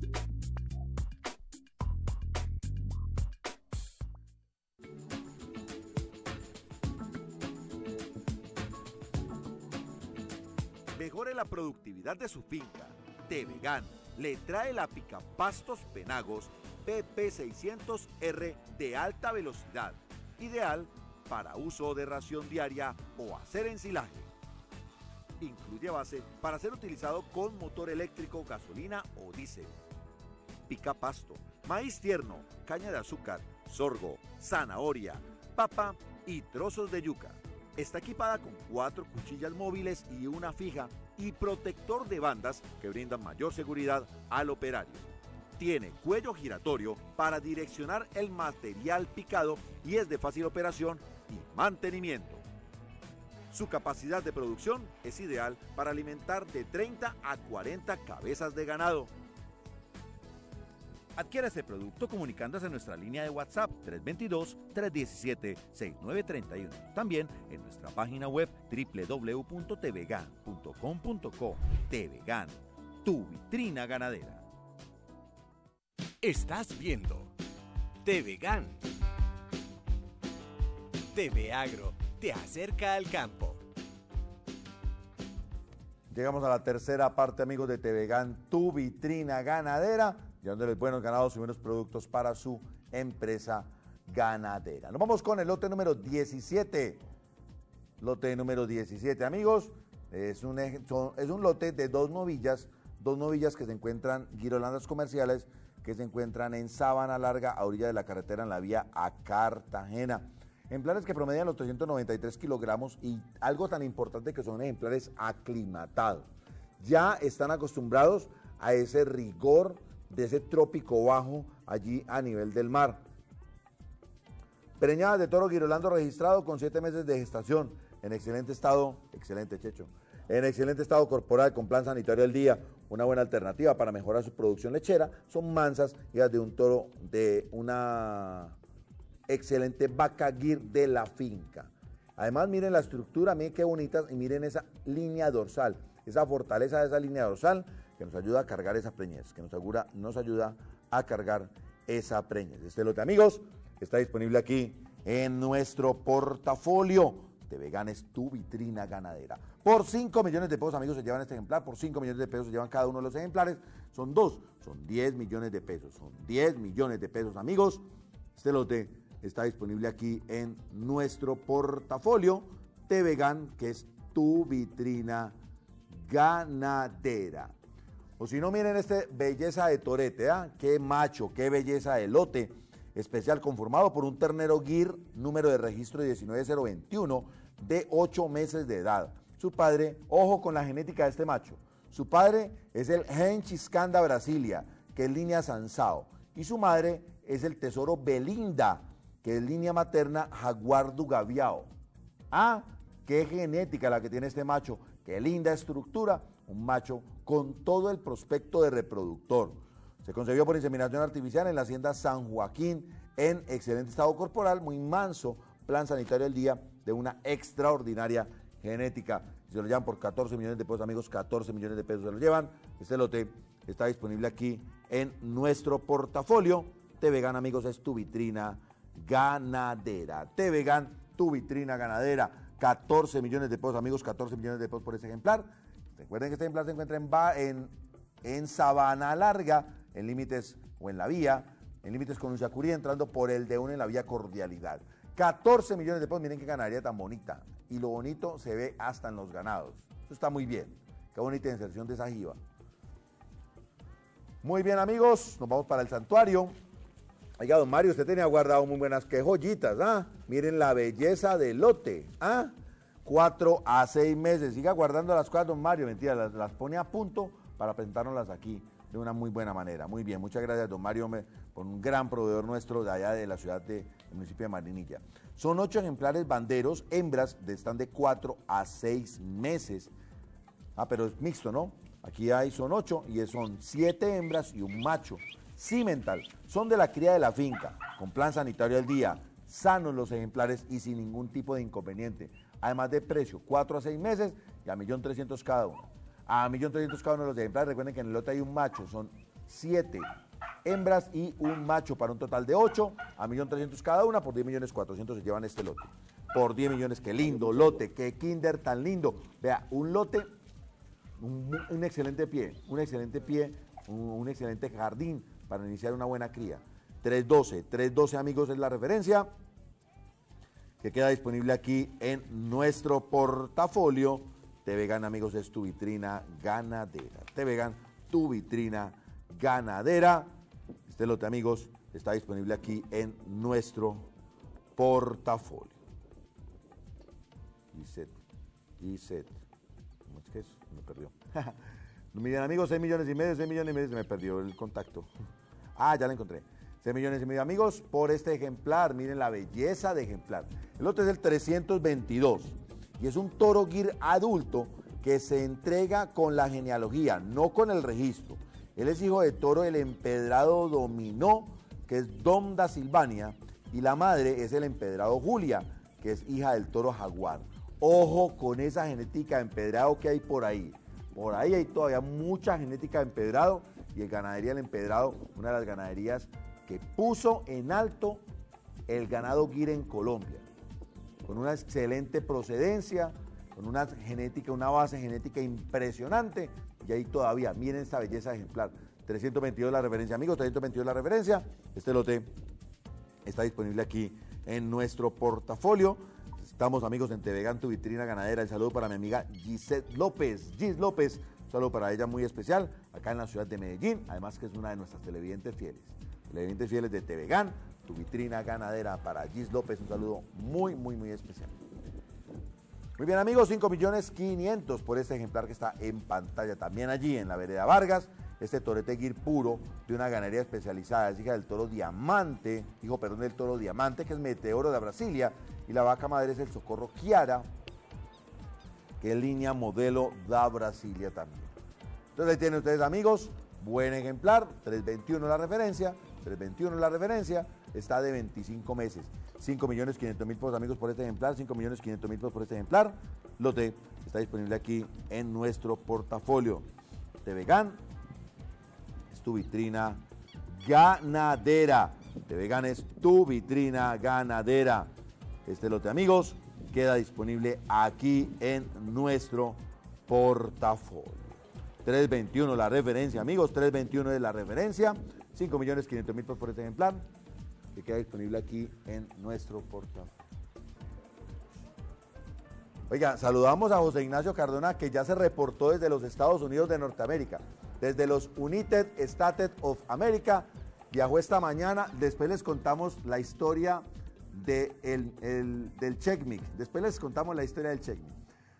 Mejore la productividad de su finca. TVGAN le trae la Picapastos Penagos PP600R de alta velocidad, ideal para uso de ración diaria o hacer ensilaje. Incluye base para ser utilizado con motor eléctrico, gasolina o diésel. Pica pasto, maíz tierno, caña de azúcar, sorgo, zanahoria, papa y trozos de yuca. Está equipada con 4 cuchillas móviles y una fija y protector de bandas que brindan mayor seguridad al operario. Tiene cuello giratorio para direccionar el material picado y es de fácil operación y mantenimiento. Su capacidad de producción es ideal para alimentar de 30 a 40 cabezas de ganado. Adquiere este producto comunicándose a nuestra línea de WhatsApp 322-317-6931. También en nuestra página web www.tvgan.com.co. TVGAN, tu vitrina ganadera. Estás viendo TVGAN. TV Agro te acerca al campo. Llegamos a la tercera parte, amigos de TVGAN, tu vitrina ganadera, llevándoles buenos ganados y buenos productos para su empresa ganadera. Nos vamos con el lote número 17. Lote número 17, amigos, es un lote de dos novillas que se encuentran, girolandas comerciales, que se encuentran en Sabana Larga, a orilla de la carretera en la vía a Cartagena. Ejemplares que promedian los 393 kilogramos y algo tan importante que son ejemplares aclimatados. Ya están acostumbrados a ese rigor de ese trópico bajo allí a nivel del mar. Preñadas de toro girolando registrado con 7 meses de gestación, en excelente estado, excelente Checho, en excelente estado corporal, con plan sanitario al día, una buena alternativa para mejorar su producción lechera. Son mansas, hijas de un toro de una excelente vaca gir de la finca. Además, miren la estructura, miren qué bonitas, y miren esa línea dorsal, esa fortaleza de esa línea dorsal que nos ayuda a cargar esa preñez, que nos ayuda a cargar esa preñez. Este lote, amigos, está disponible aquí en nuestro portafolio. TVGAN es tu vitrina ganadera. Por 5 millones de pesos, amigos, se llevan este ejemplar. Por 5 millones de pesos se llevan cada uno de los ejemplares. Son 2, son 10 millones de pesos. Son 10 millones de pesos, amigos. Este lote está disponible aquí en nuestro portafolio. TVGAN, que es tu vitrina ganadera. O si no, miren este belleza de torete, ¿ah? Qué macho, qué belleza de lote. Especial conformado por un ternero gir, número de registro 19021, de 8 meses de edad. Su padre, ojo con la genética de este macho, su padre es el Henchiscanda Brasilia, que es línea Sansao, y su madre es el tesoro Belinda, que es línea materna Jaguar du Gaviao. Ah, qué genética la que tiene este macho, qué linda estructura, un macho con todo el prospecto de reproductor. Se concebió por inseminación artificial en la hacienda San Joaquín, en excelente estado corporal, muy manso, plan sanitario del día, de una extraordinaria genética. Se lo llevan por 14 millones de pesos, amigos, 14 millones de pesos se lo llevan. Este lote está disponible aquí en nuestro portafolio. TVGAN, amigos, es tu vitrina ganadera. TVGAN, tu vitrina ganadera. 14 millones de pesos, amigos, 14 millones de pesos por ese ejemplar. Recuerden que este ejemplar se encuentra en Sabana Larga, en límites o en la vía, en límites con Usacurí, entrando por el de uno en la vía Cordialidad. 14 millones de pesos, miren qué ganadería tan bonita. Y lo bonito se ve hasta en los ganados. Eso está muy bien. Qué bonita inserción de esa jiba. Muy bien, amigos, nos vamos para el santuario. Oiga, don Mario, usted tenía guardado muy buenas, qué joyitas, ¿ah? Miren la belleza del lote, ¿ah? 4 a 6 meses. Siga guardando las cosas, don Mario, mentira, las pone a punto para presentárnoslas aquí de una muy buena manera. Muy bien, muchas gracias, don Mario, por un gran proveedor nuestro de allá de la ciudad del municipio de Marinilla. Son 8 ejemplares banderos, hembras, están de 4 a 6 meses. Ah, pero es mixto, ¿no? Aquí son 8 y son 7 hembras y un macho. Cimental, son de la cría de la finca, con plan sanitario al día, sanos los ejemplares y sin ningún tipo de inconveniente. Además de precio, 4 a 6 meses y a 1.300.000 cada uno. A 1.300.000 cada uno de los ejemplares. Recuerden que en el lote hay un macho, son 7 hembras y un macho para un total de 8, a 1.300.000 cada una, por 10.400.000 se llevan este lote. Por 10 millones, qué lindo lote, qué kinder tan lindo. Vea, un lote, un excelente pie, un excelente jardín para iniciar una buena cría. 312, amigos, es la referencia que queda disponible aquí en nuestro portafolio. Tevegan, amigos, es tu vitrina ganadera. Tevegan, tu vitrina ganadera. Este lote, amigos, está disponible aquí en nuestro portafolio. Gisette. ¿Cómo es que es? Me perdió. Miren, amigos, 6 millones y medio, se me perdió el contacto. Ah, ya lo encontré. 6 millones y medio, amigos, por este ejemplar. Miren la belleza de ejemplar. El otro es el 322 y es un toro Gir adulto que se entrega con la genealogía, no con el registro. Él es hijo de toro del empedrado Dominó, que es Dom da Silvania, y la madre es el empedrado Julia, que es hija del toro Jaguar. Ojo con esa genética de empedrado que hay por ahí. Por ahí hay todavía mucha genética de empedrado y el Ganadería del Empedrado, una de las ganaderías que puso en alto el ganado Gir en Colombia, con una excelente procedencia, con una genética, una base genética impresionante, y ahí todavía, miren esta belleza ejemplar. 322 la referencia, amigos, 322 la referencia. Este lote está disponible aquí en nuestro portafolio. Estamos, amigos, en Tevegan, tu vitrina ganadera. El saludo para mi amiga Gisette López. Gis López, un saludo para ella muy especial, acá en la ciudad de Medellín, además que es una de nuestras televidentes fieles. Televidentes fieles de Tevegan, tu vitrina ganadera para Gis López, un saludo muy, muy, muy especial. Muy bien, amigos, 5.500.000 por este ejemplar que está en pantalla. También allí en la vereda Vargas, este torete Gir puro de una ganadería especializada, es hija del toro Diamante, del toro Diamante, que es Meteoro de Brasilia, y la vaca madre es el Socorro Chiara, que es línea modelo da Brasilia también. Entonces ahí tienen ustedes, amigos, buen ejemplar, 321 la referencia, 321 la referencia, está de 25 meses. 5.500.000 pesos, amigos, por este ejemplar, 5.500.000 pesos por este ejemplar. Lote está disponible aquí en nuestro portafolio. Tevegan es tu vitrina ganadera. Tevegan es tu vitrina ganadera. Este lote, amigos, queda disponible aquí en nuestro portafolio. 321 la referencia, amigos, 321 es la referencia. 5.500.000 pesos por este ejemplar, que queda disponible aquí en nuestro portafolio. Oiga, saludamos a José Ignacio Cardona, que ya se reportó desde los Estados Unidos de Norteamérica, desde los United States of America. Viajó esta mañana. Después les contamos la historia del Checkmate. Después les contamos la historia del Checkmate.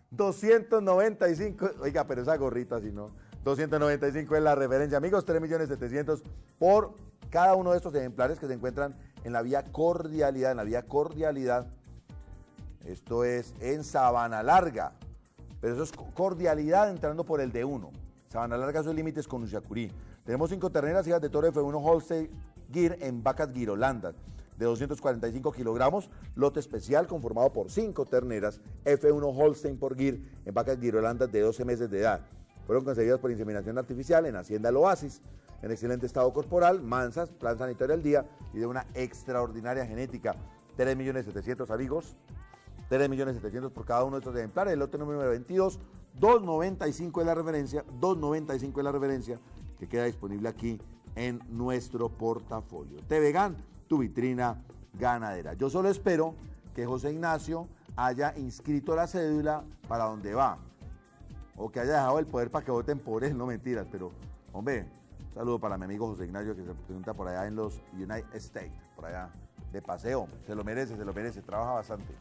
295, oiga, pero esa gorrita así no. 295 es la referencia, amigos, 3.700.000 por cada uno de estos ejemplares que se encuentran en la vía Cordialidad, esto es en Sabana Larga, pero eso es Cordialidad entrando por el D1, Sabana Larga, esos límites con Usiacurí. Tenemos 5 terneras hijas de toro F1 Holstein Gir en vacas Girolandas de 245 kilogramos, lote especial conformado por 5 terneras F1 Holstein por Gir en vacas Girolandas de 12 meses de edad. Fueron concebidas por inseminación artificial en Hacienda El Oasis, en excelente estado corporal, mansas, plan sanitario al día y de una extraordinaria genética. 3.700.000, amigos, 3.700.000 por cada uno de estos ejemplares. El lote número 22, 295 es la referencia, 295 es la referencia que queda disponible aquí en nuestro portafolio. Tevegan, tu vitrina ganadera. Yo solo espero que José Ignacio haya inscrito la cédula para donde va, o que haya dejado el poder para que voten por él, no mentiras, pero, hombre, un saludo para mi amigo José Ignacio, que se presenta por allá en los United States, por allá de paseo, se lo merece, trabaja bastante.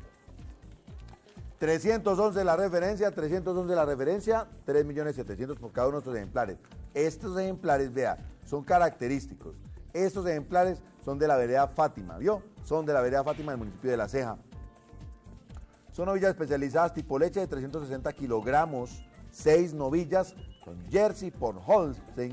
311 la referencia, 3.700.000 por cada uno de estos ejemplares. Estos ejemplares, vea, son característicos. Estos ejemplares son de la vereda Fátima, ¿vio? Son de la vereda Fátima del municipio de La Ceja. Son novillas especializadas tipo leche de 360 kilogramos, 6 novillas, son Jersey por Holstein,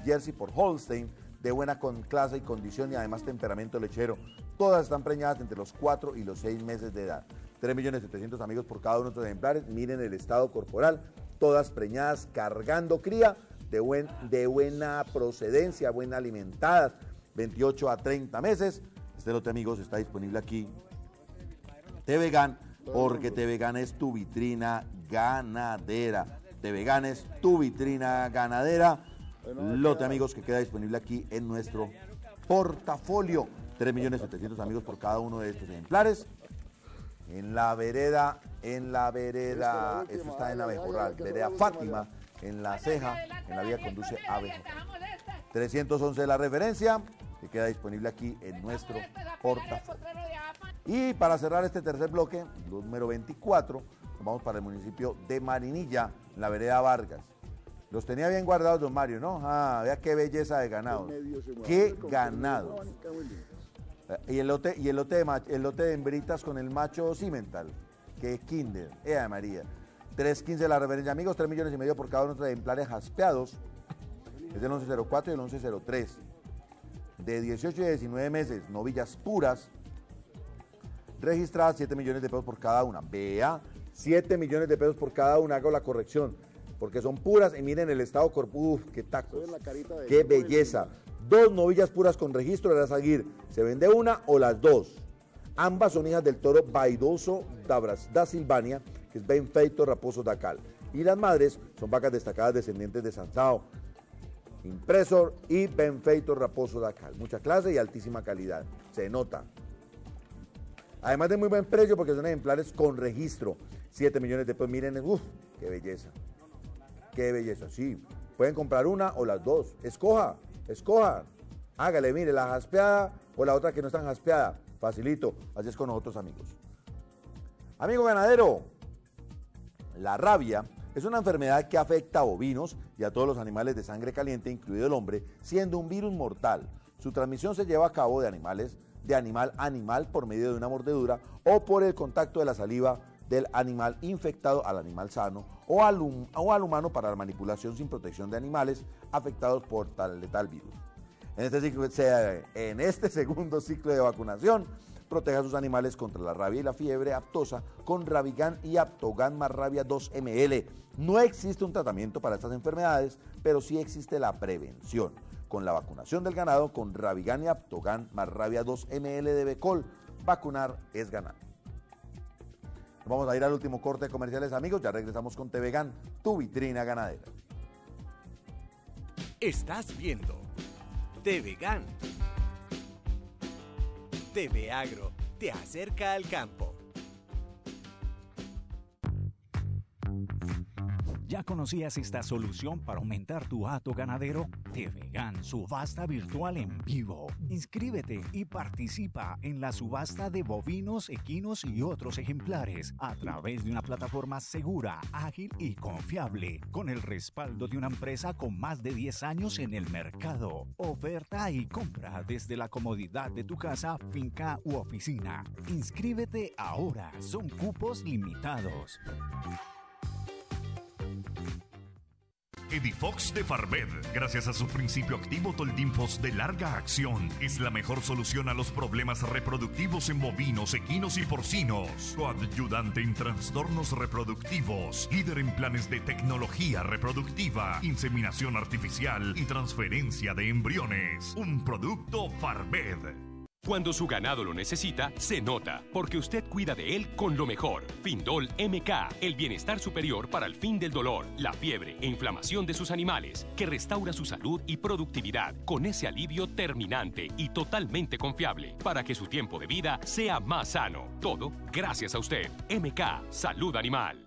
de buena clase y condición y además temperamento lechero. Todas están preñadas entre los 4 y los 6 meses de edad. 3.700.000, amigos, por cada uno de estos ejemplares. Miren el estado corporal, todas preñadas, cargando cría, de buena procedencia, buena alimentadas, 28 a 30 meses. Este lote, amigos, está disponible aquí. Tevegan, porque Tevegan es tu vitrina ganadera. Tevegan es tu vitrina ganadera. Lote, amigos, que queda disponible aquí en nuestro portafolio. 3.700.000, amigos, por cada uno de estos ejemplares. en la vereda, esto está en Abejorral, vereda Fátima, en La Ceja, en la vía conduce a Abejorral. 311 de la referencia, que queda disponible aquí en nuestro portafolio. Y para cerrar este tercer bloque, número 24, nos vamos para el municipio de Marinilla, en la vereda Vargas. Los tenía bien guardados, don Mario, ¿no? Ah, vea qué belleza de ganado. Qué ganado. Y el lote de hembritas con el macho cimental, que es Kinder, de María. 3.15 de la referencia, amigos, 3,5 millones por cada uno de ejemplares jaspeados. Es del 1104 y el 1103. De 18 y 19 meses, novillas puras, registradas, 7 millones de pesos por cada una. Vea, 7 millones de pesos por cada una, hago la corrección, porque son puras y miren el estado corpus, qué tacos, qué belleza. 2 novillas puras con registro de la Saguir, se vende una o las dos. Ambas son hijas del toro Vaidoso da Silvania, que es Benfeito Raposo Dacal. Y las madres son vacas destacadas descendientes de Sansao, Impresor y Benfeito Raposo Dacal. Mucha clase y altísima calidad, se nota. Además de muy buen precio porque son ejemplares con registro. 7 millones de pesos, miren, qué belleza. Qué belleza, sí. Pueden comprar una o las dos. Escoja. Hágale, mire, la jaspeada o la otra que no está jaspeada. Facilito. Así es con nosotros, amigos. Amigo ganadero, la rabia es una enfermedad que afecta a bovinos y a todos los animales de sangre caliente, incluido el hombre, siendo un virus mortal. Su transmisión se lleva a cabo de animal a animal por medio de una mordedura o por el contacto de la saliva del animal infectado al animal sano o al humano para la manipulación sin protección de animales afectados por tal virus. En este segundo ciclo de vacunación, proteja a sus animales contra la rabia y la fiebre aftosa con Ravigan y Aptogan más rabia 2 ml. No existe un tratamiento para estas enfermedades, pero sí existe la prevención. Con la vacunación del ganado con Ravigan y Aptogan más rabia 2 ml de Becol, vacunar es ganar. Vamos a ir al último corte de comerciales, amigos. Ya regresamos con TVGAN, tu vitrina ganadera. Estás viendo TVGAN. TV Agro te acerca al campo. ¿Ya conocías esta solución para aumentar tu hato ganadero? TVGAN, subasta virtual en vivo. Inscríbete y participa en la subasta de bovinos, equinos y otros ejemplares a través de una plataforma segura, ágil y confiable, con el respaldo de una empresa con más de 10 años en el mercado. Oferta y compra desde la comodidad de tu casa, finca u oficina. Inscríbete ahora, son cupos limitados. Edifox de Farmed, gracias a su principio activo Toldinfos de larga acción, es la mejor solución a los problemas reproductivos en bovinos, equinos y porcinos. Coadyuvante en trastornos reproductivos, líder en planes de tecnología reproductiva, inseminación artificial y transferencia de embriones. Un producto Farmed. Cuando su ganado lo necesita, se nota, porque usted cuida de él con lo mejor. Findol MK, el bienestar superior para el fin del dolor, la fiebre e inflamación de sus animales, que restaura su salud y productividad, con ese alivio terminante y totalmente confiable, para que su tiempo de vida sea más sano. Todo gracias a usted. MK, Salud Animal.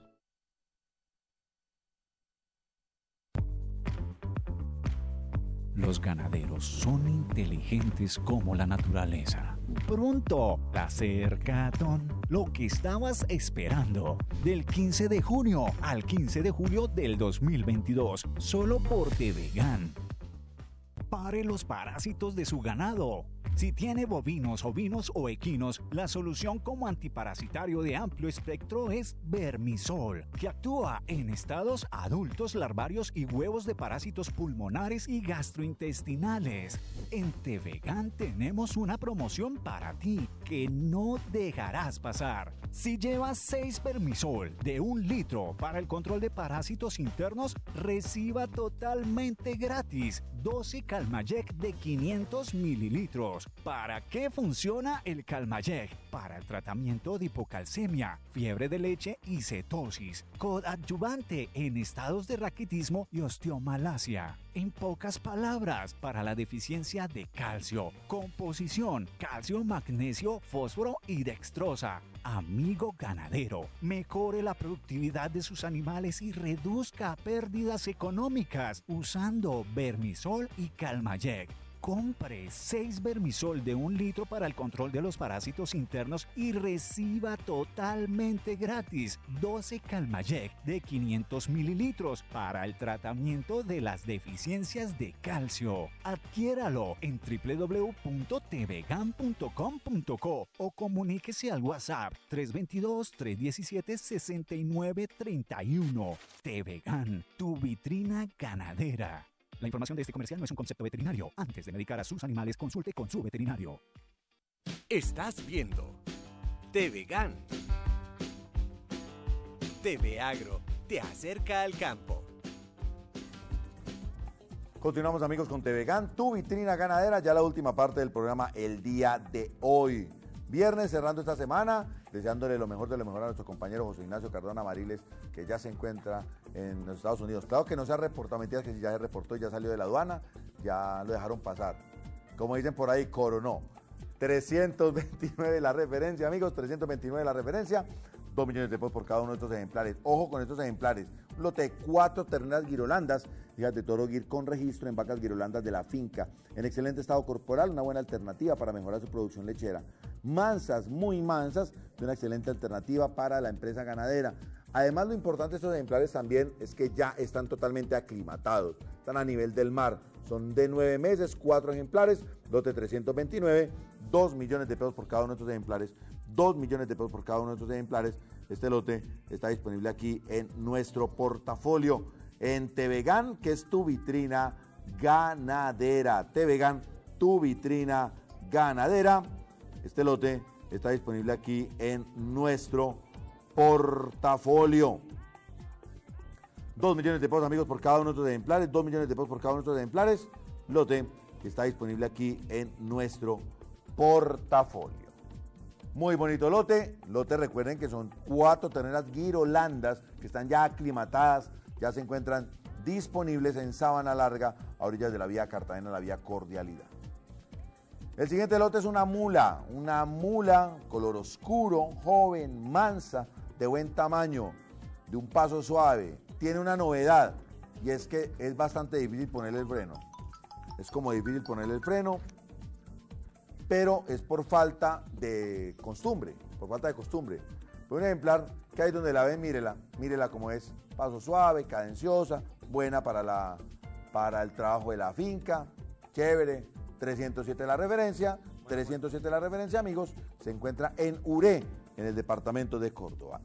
Los ganaderos son inteligentes como la naturaleza. Pronto, la Cercatón, lo que estabas esperando. Del 15 de junio al 15 de julio del 2022, solo por TVGAN. Pare los parásitos de su ganado. Si tiene bovinos, ovinos o equinos, la solución como antiparasitario de amplio espectro es Vermisol, que actúa en estados adultos, larvarios y huevos de parásitos pulmonares y gastrointestinales. En TVGAN tenemos una promoción para ti que no dejarás pasar. Si llevas 6 Vermisol de 1 litro para el control de parásitos internos, reciba totalmente gratis 12 Calmayec de 500 mililitros. litros. ¿Para qué funciona el Calmayec? Para el tratamiento de hipocalcemia, fiebre de leche y cetosis. Coadyuvante en estados de raquitismo y osteomalacia. En pocas palabras, para la deficiencia de calcio. Composición: calcio, magnesio, fósforo y dextrosa. Amigo ganadero, mejore la productividad de sus animales y reduzca pérdidas económicas usando Vermisol y Calmayec. Compre 6 Vermisol de 1 litro para el control de los parásitos internos y reciba totalmente gratis 12 Calmayec de 500 mililitros para el tratamiento de las deficiencias de calcio. Adquiéralo en www.tvegan.com.co o comuníquese al WhatsApp 322-317-6931. Tvegan, tu vitrina ganadera. La información de este comercial no es un concepto veterinario. Antes de medicar a sus animales, consulte con su veterinario. Estás viendo Tvegan. TV Agro te acerca al campo. Continuamos, amigos, con Tvegan, tu vitrina ganadera. Ya la última parte del programa el día de hoy. Viernes, cerrando esta semana, deseándole lo mejor de lo mejor a nuestro compañero José Ignacio Cardona Mariles, que ya se encuentra en los Estados Unidos. Claro que no se ha reportado, mentiras, que si ya se reportó y ya salió de la aduana, ya lo dejaron pasar. Como dicen por ahí, coronó. 329 la referencia, amigos, 329 la referencia. 2 millones de pesos por cada uno de estos ejemplares. Ojo con estos ejemplares. Un lote de 4 terneras guirolandas, hijas de toro guir con registro en vacas guirolandas de la finca. En excelente estado corporal, una buena alternativa para mejorar su producción lechera. Mansas, muy mansas, de una excelente alternativa para la empresa ganadera. Además, lo importante de estos ejemplares también es que ya están totalmente aclimatados. Están a nivel del mar. Son de 9 meses, 4 ejemplares, lote 329, 2 millones de pesos por cada uno de estos ejemplares. 2 millones de pesos por cada uno de estos ejemplares. Este lote está disponible aquí en nuestro portafolio, en Tvegan, que es tu vitrina ganadera. Tvegan, tu vitrina ganadera. Este lote está disponible aquí en nuestro portafolio. 2 millones de pesos, amigos, por cada uno de estos ejemplares. 2 millones de pesos por cada uno de estos ejemplares. Lote que está disponible aquí en nuestro portafolio. Muy bonito lote. Lote, recuerden que son 4 terneras guirolandas que están ya aclimatadas, ya se encuentran disponibles en Sabana Larga, a orillas de la vía Cartagena, la vía Cordialidad. El siguiente lote es una mula color oscuro, joven, mansa, de buen tamaño, de un paso suave. Tiene una novedad y es que es bastante difícil ponerle el freno. Es como difícil ponerle el freno, pero es por falta de costumbre, Por un ejemplar que hay donde la ven, mírela como es, paso suave, cadenciosa, buena para el trabajo de la finca, chévere. 307 la referencia, amigos, se encuentra en Uré, en el departamento de Córdoba.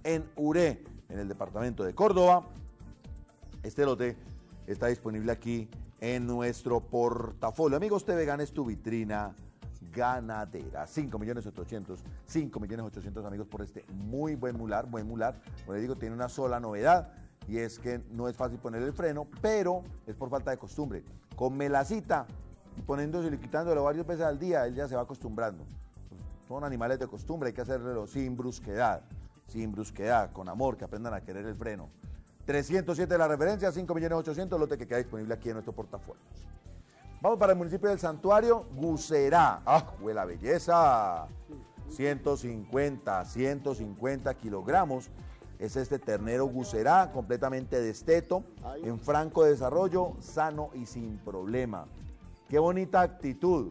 Este lote está disponible aquí en nuestro portafolio. Amigos, Tvegan es tu vitrina ganadera. 5.800.000, amigos, por este muy buen mular. Como les digo, tiene una sola novedad y es que no es fácil ponerle el freno, pero es por falta de costumbre. Con melacita y poniéndoselo y quitándolo varias veces al día, él ya se va acostumbrando. Son animales de costumbre, hay que hacerlo sin brusquedad, con amor, que aprendan a querer el freno. 307 la referencia, 5.800.000, lote que queda disponible aquí en nuestro portafolio. Vamos para el municipio del Santuario, Gucerá. ¡Ah, huele la belleza! 150 kilogramos. Es este ternero Gucerá, completamente desteto, en franco desarrollo, sano y sin problema. ¡Qué bonita actitud!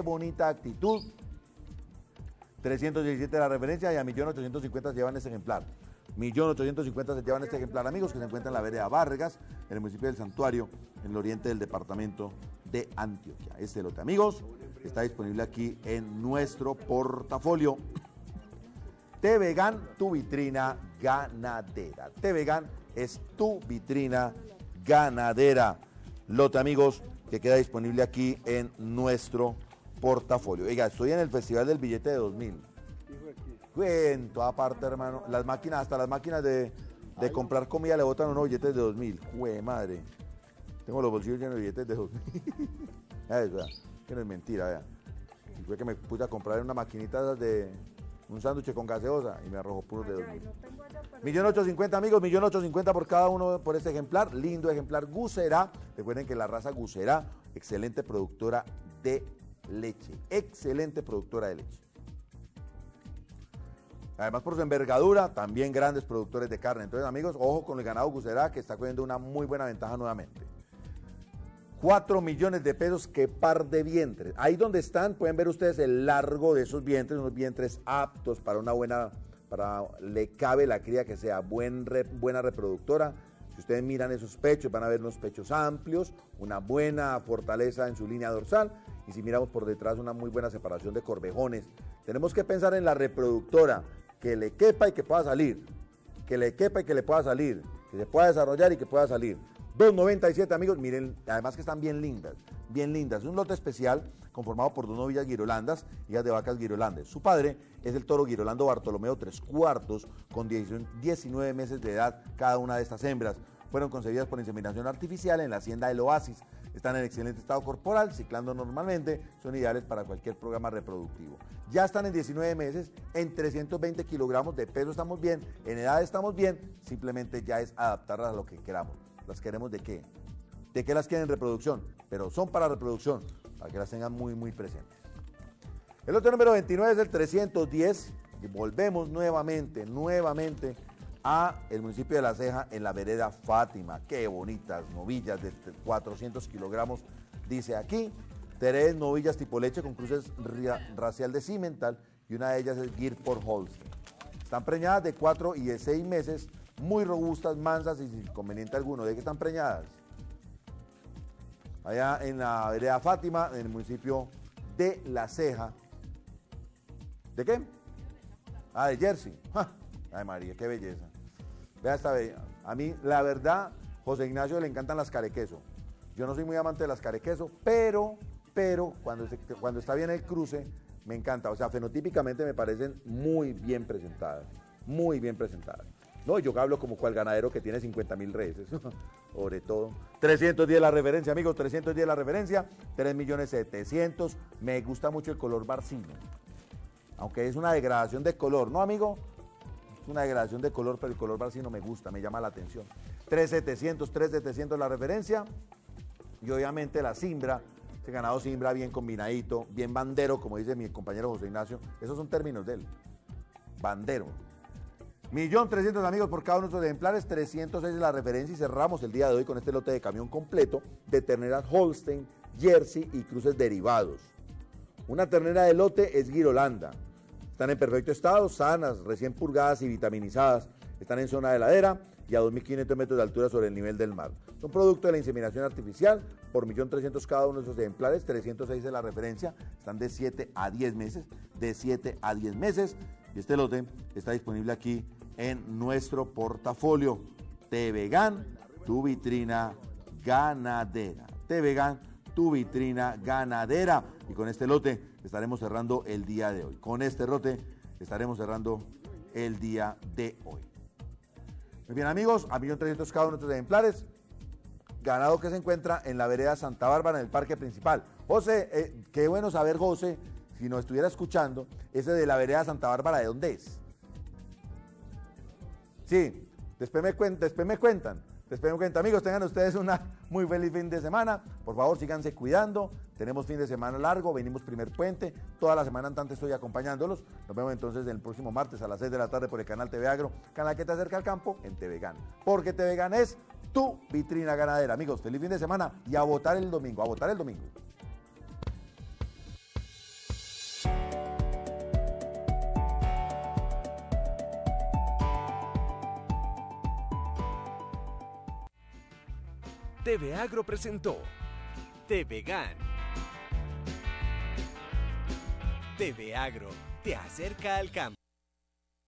317 la referencia y a 1.850.000 se llevan este ejemplar. 1.850.000 se llevan este ejemplar, amigos, que se encuentra en la vereda Vargas, en el municipio del Santuario, en el oriente del departamento de Antioquia. Este lote, amigos, está disponible aquí en nuestro portafolio. Tvegan, tu vitrina ganadera. Tvegan es tu vitrina ganadera. Lote, amigos, que queda disponible aquí en nuestro portafolio. Oiga, estoy en el Festival del Billete de 2000. En toda parte, hermano. Hasta las máquinas de comprar comida le botan unos billetes de 2000. ¡Jue madre! Tengo los bolsillos llenos de billetes de 2000. Que no es mentira, vea. Y fue que me puse a comprar una maquinita de un sándwich con gaseosa y me arrojó puros dedos. 1.850.000 amigos, 1.850.000 por cada uno por este ejemplar. Lindo ejemplar Gusera. Recuerden que la raza Gusera, excelente productora de leche. Excelente productora de leche. Además, por su envergadura, también grandes productores de carne. Entonces, amigos, ojo con el ganado Gusera, que está cogiendo una muy buena ventaja nuevamente. 4 millones de pesos, qué par de vientres. Ahí donde están, pueden ver ustedes el largo de esos vientres, unos vientres aptos para una buena, le cabe la cría que sea buena reproductora. Si ustedes miran esos pechos, van a ver unos pechos amplios, una buena fortaleza en su línea dorsal. Y si miramos por detrás, una muy buena separación de corvejones. Tenemos que pensar en la reproductora, que le quepa y que pueda salir, que le quepa y que le pueda salir, que se pueda desarrollar y que pueda salir. 2.97 amigos, miren, además que están bien lindas, bien lindas. Es un lote especial conformado por 2 novillas guirolandas, hijas de vacas guirolandes. Su padre es el toro guirolando Bartolomeo 3/4, con 19 meses de edad cada una de estas hembras. Fueron concebidas por inseminación artificial en la hacienda del Oasis. Están en excelente estado corporal, ciclando normalmente, son ideales para cualquier programa reproductivo. Ya están en 19 meses, en 320 kilogramos de peso estamos bien, en edad estamos bien, simplemente ya es adaptarlas a lo que queramos. ¿Las queremos de qué? ¿De qué las quieren en reproducción? Pero son para reproducción, para que las tengan muy, muy presentes. El otro número 29 es el 310, y volvemos nuevamente a el municipio de La Ceja, en la vereda Fátima. Qué bonitas novillas de 400 kilogramos, dice aquí. 3 novillas tipo leche con cruces racial de cimental y una de ellas es Guilford Holstein. Están preñadas de 4 y de 6 meses, muy robustas, mansas y sin inconveniente alguno. ¿De qué están preñadas? Allá en la vereda Fátima, en el municipio de La Ceja. ¿De qué? Ah, de Jersey. ¡Ja! Ay, María, qué belleza. Vea esta bella. A mí, la verdad, José Ignacio le encantan las carequeso. Yo no soy muy amante de las carequeso, pero cuando está bien el cruce, me encanta. O sea, fenotípicamente me parecen muy bien presentadas. Muy bien presentadas. No, yo hablo como cual ganadero que tiene 50.000 reses. Sobre todo. 310 la referencia, amigos. 310 la referencia. 3.700.000. Me gusta mucho el color barcino. Aunque es una degradación de color, ¿no, amigo? Es una degradación de color, pero el color barcino me gusta, me llama la atención. 3.700 la referencia. Y obviamente la cimbra, ese ganado cimbra bien combinadito, bien bandero, como dice mi compañero José Ignacio. Esos son términos de él. Bandero. 1.300.000 amigos por cada uno de nuestros ejemplares, 306 la referencia y cerramos el día de hoy con este lote de camión completo de terneras Holstein, Jersey y cruces derivados. Una ternera de lote es Guirolanda. Están en perfecto estado, sanas, recién purgadas y vitaminizadas. Están en zona de ladera y a 2.500 metros de altura sobre el nivel del mar. Son producto de la inseminación artificial, por 1.300.000 cada uno de esos ejemplares, 306 de la referencia, están de 7 a 10 meses, de 7 a 10 meses. Y este lote está disponible aquí en nuestro portafolio. Tevegan, tu vitrina ganadera. Tevegan, tu vitrina ganadera. Y con este lote estaremos cerrando el día de hoy. Con este lote estaremos cerrando el día de hoy. Muy bien, amigos, a 1.300.000 cada uno de nuestros ejemplares. Ganado que se encuentra en la vereda Santa Bárbara, en el parque principal. José, qué bueno saber, José, si nos estuviera escuchando, ese de la vereda Santa Bárbara, ¿de dónde es? Sí, después me cuentan. Amigos, tengan ustedes una muy feliz fin de semana. Por favor, síganse cuidando. Tenemos fin de semana largo, venimos primer puente. Toda la semana entrante estoy acompañándolos. Nos vemos entonces el próximo martes a las 6 de la tarde por el canal TV Agro, canal que te acerca al campo en Tevegan. Porque Tevegan es tu vitrina ganadera. Amigos, feliz fin de semana y a votar el domingo, TV Agro presentó Tevegan. TV Agro te acerca al campo.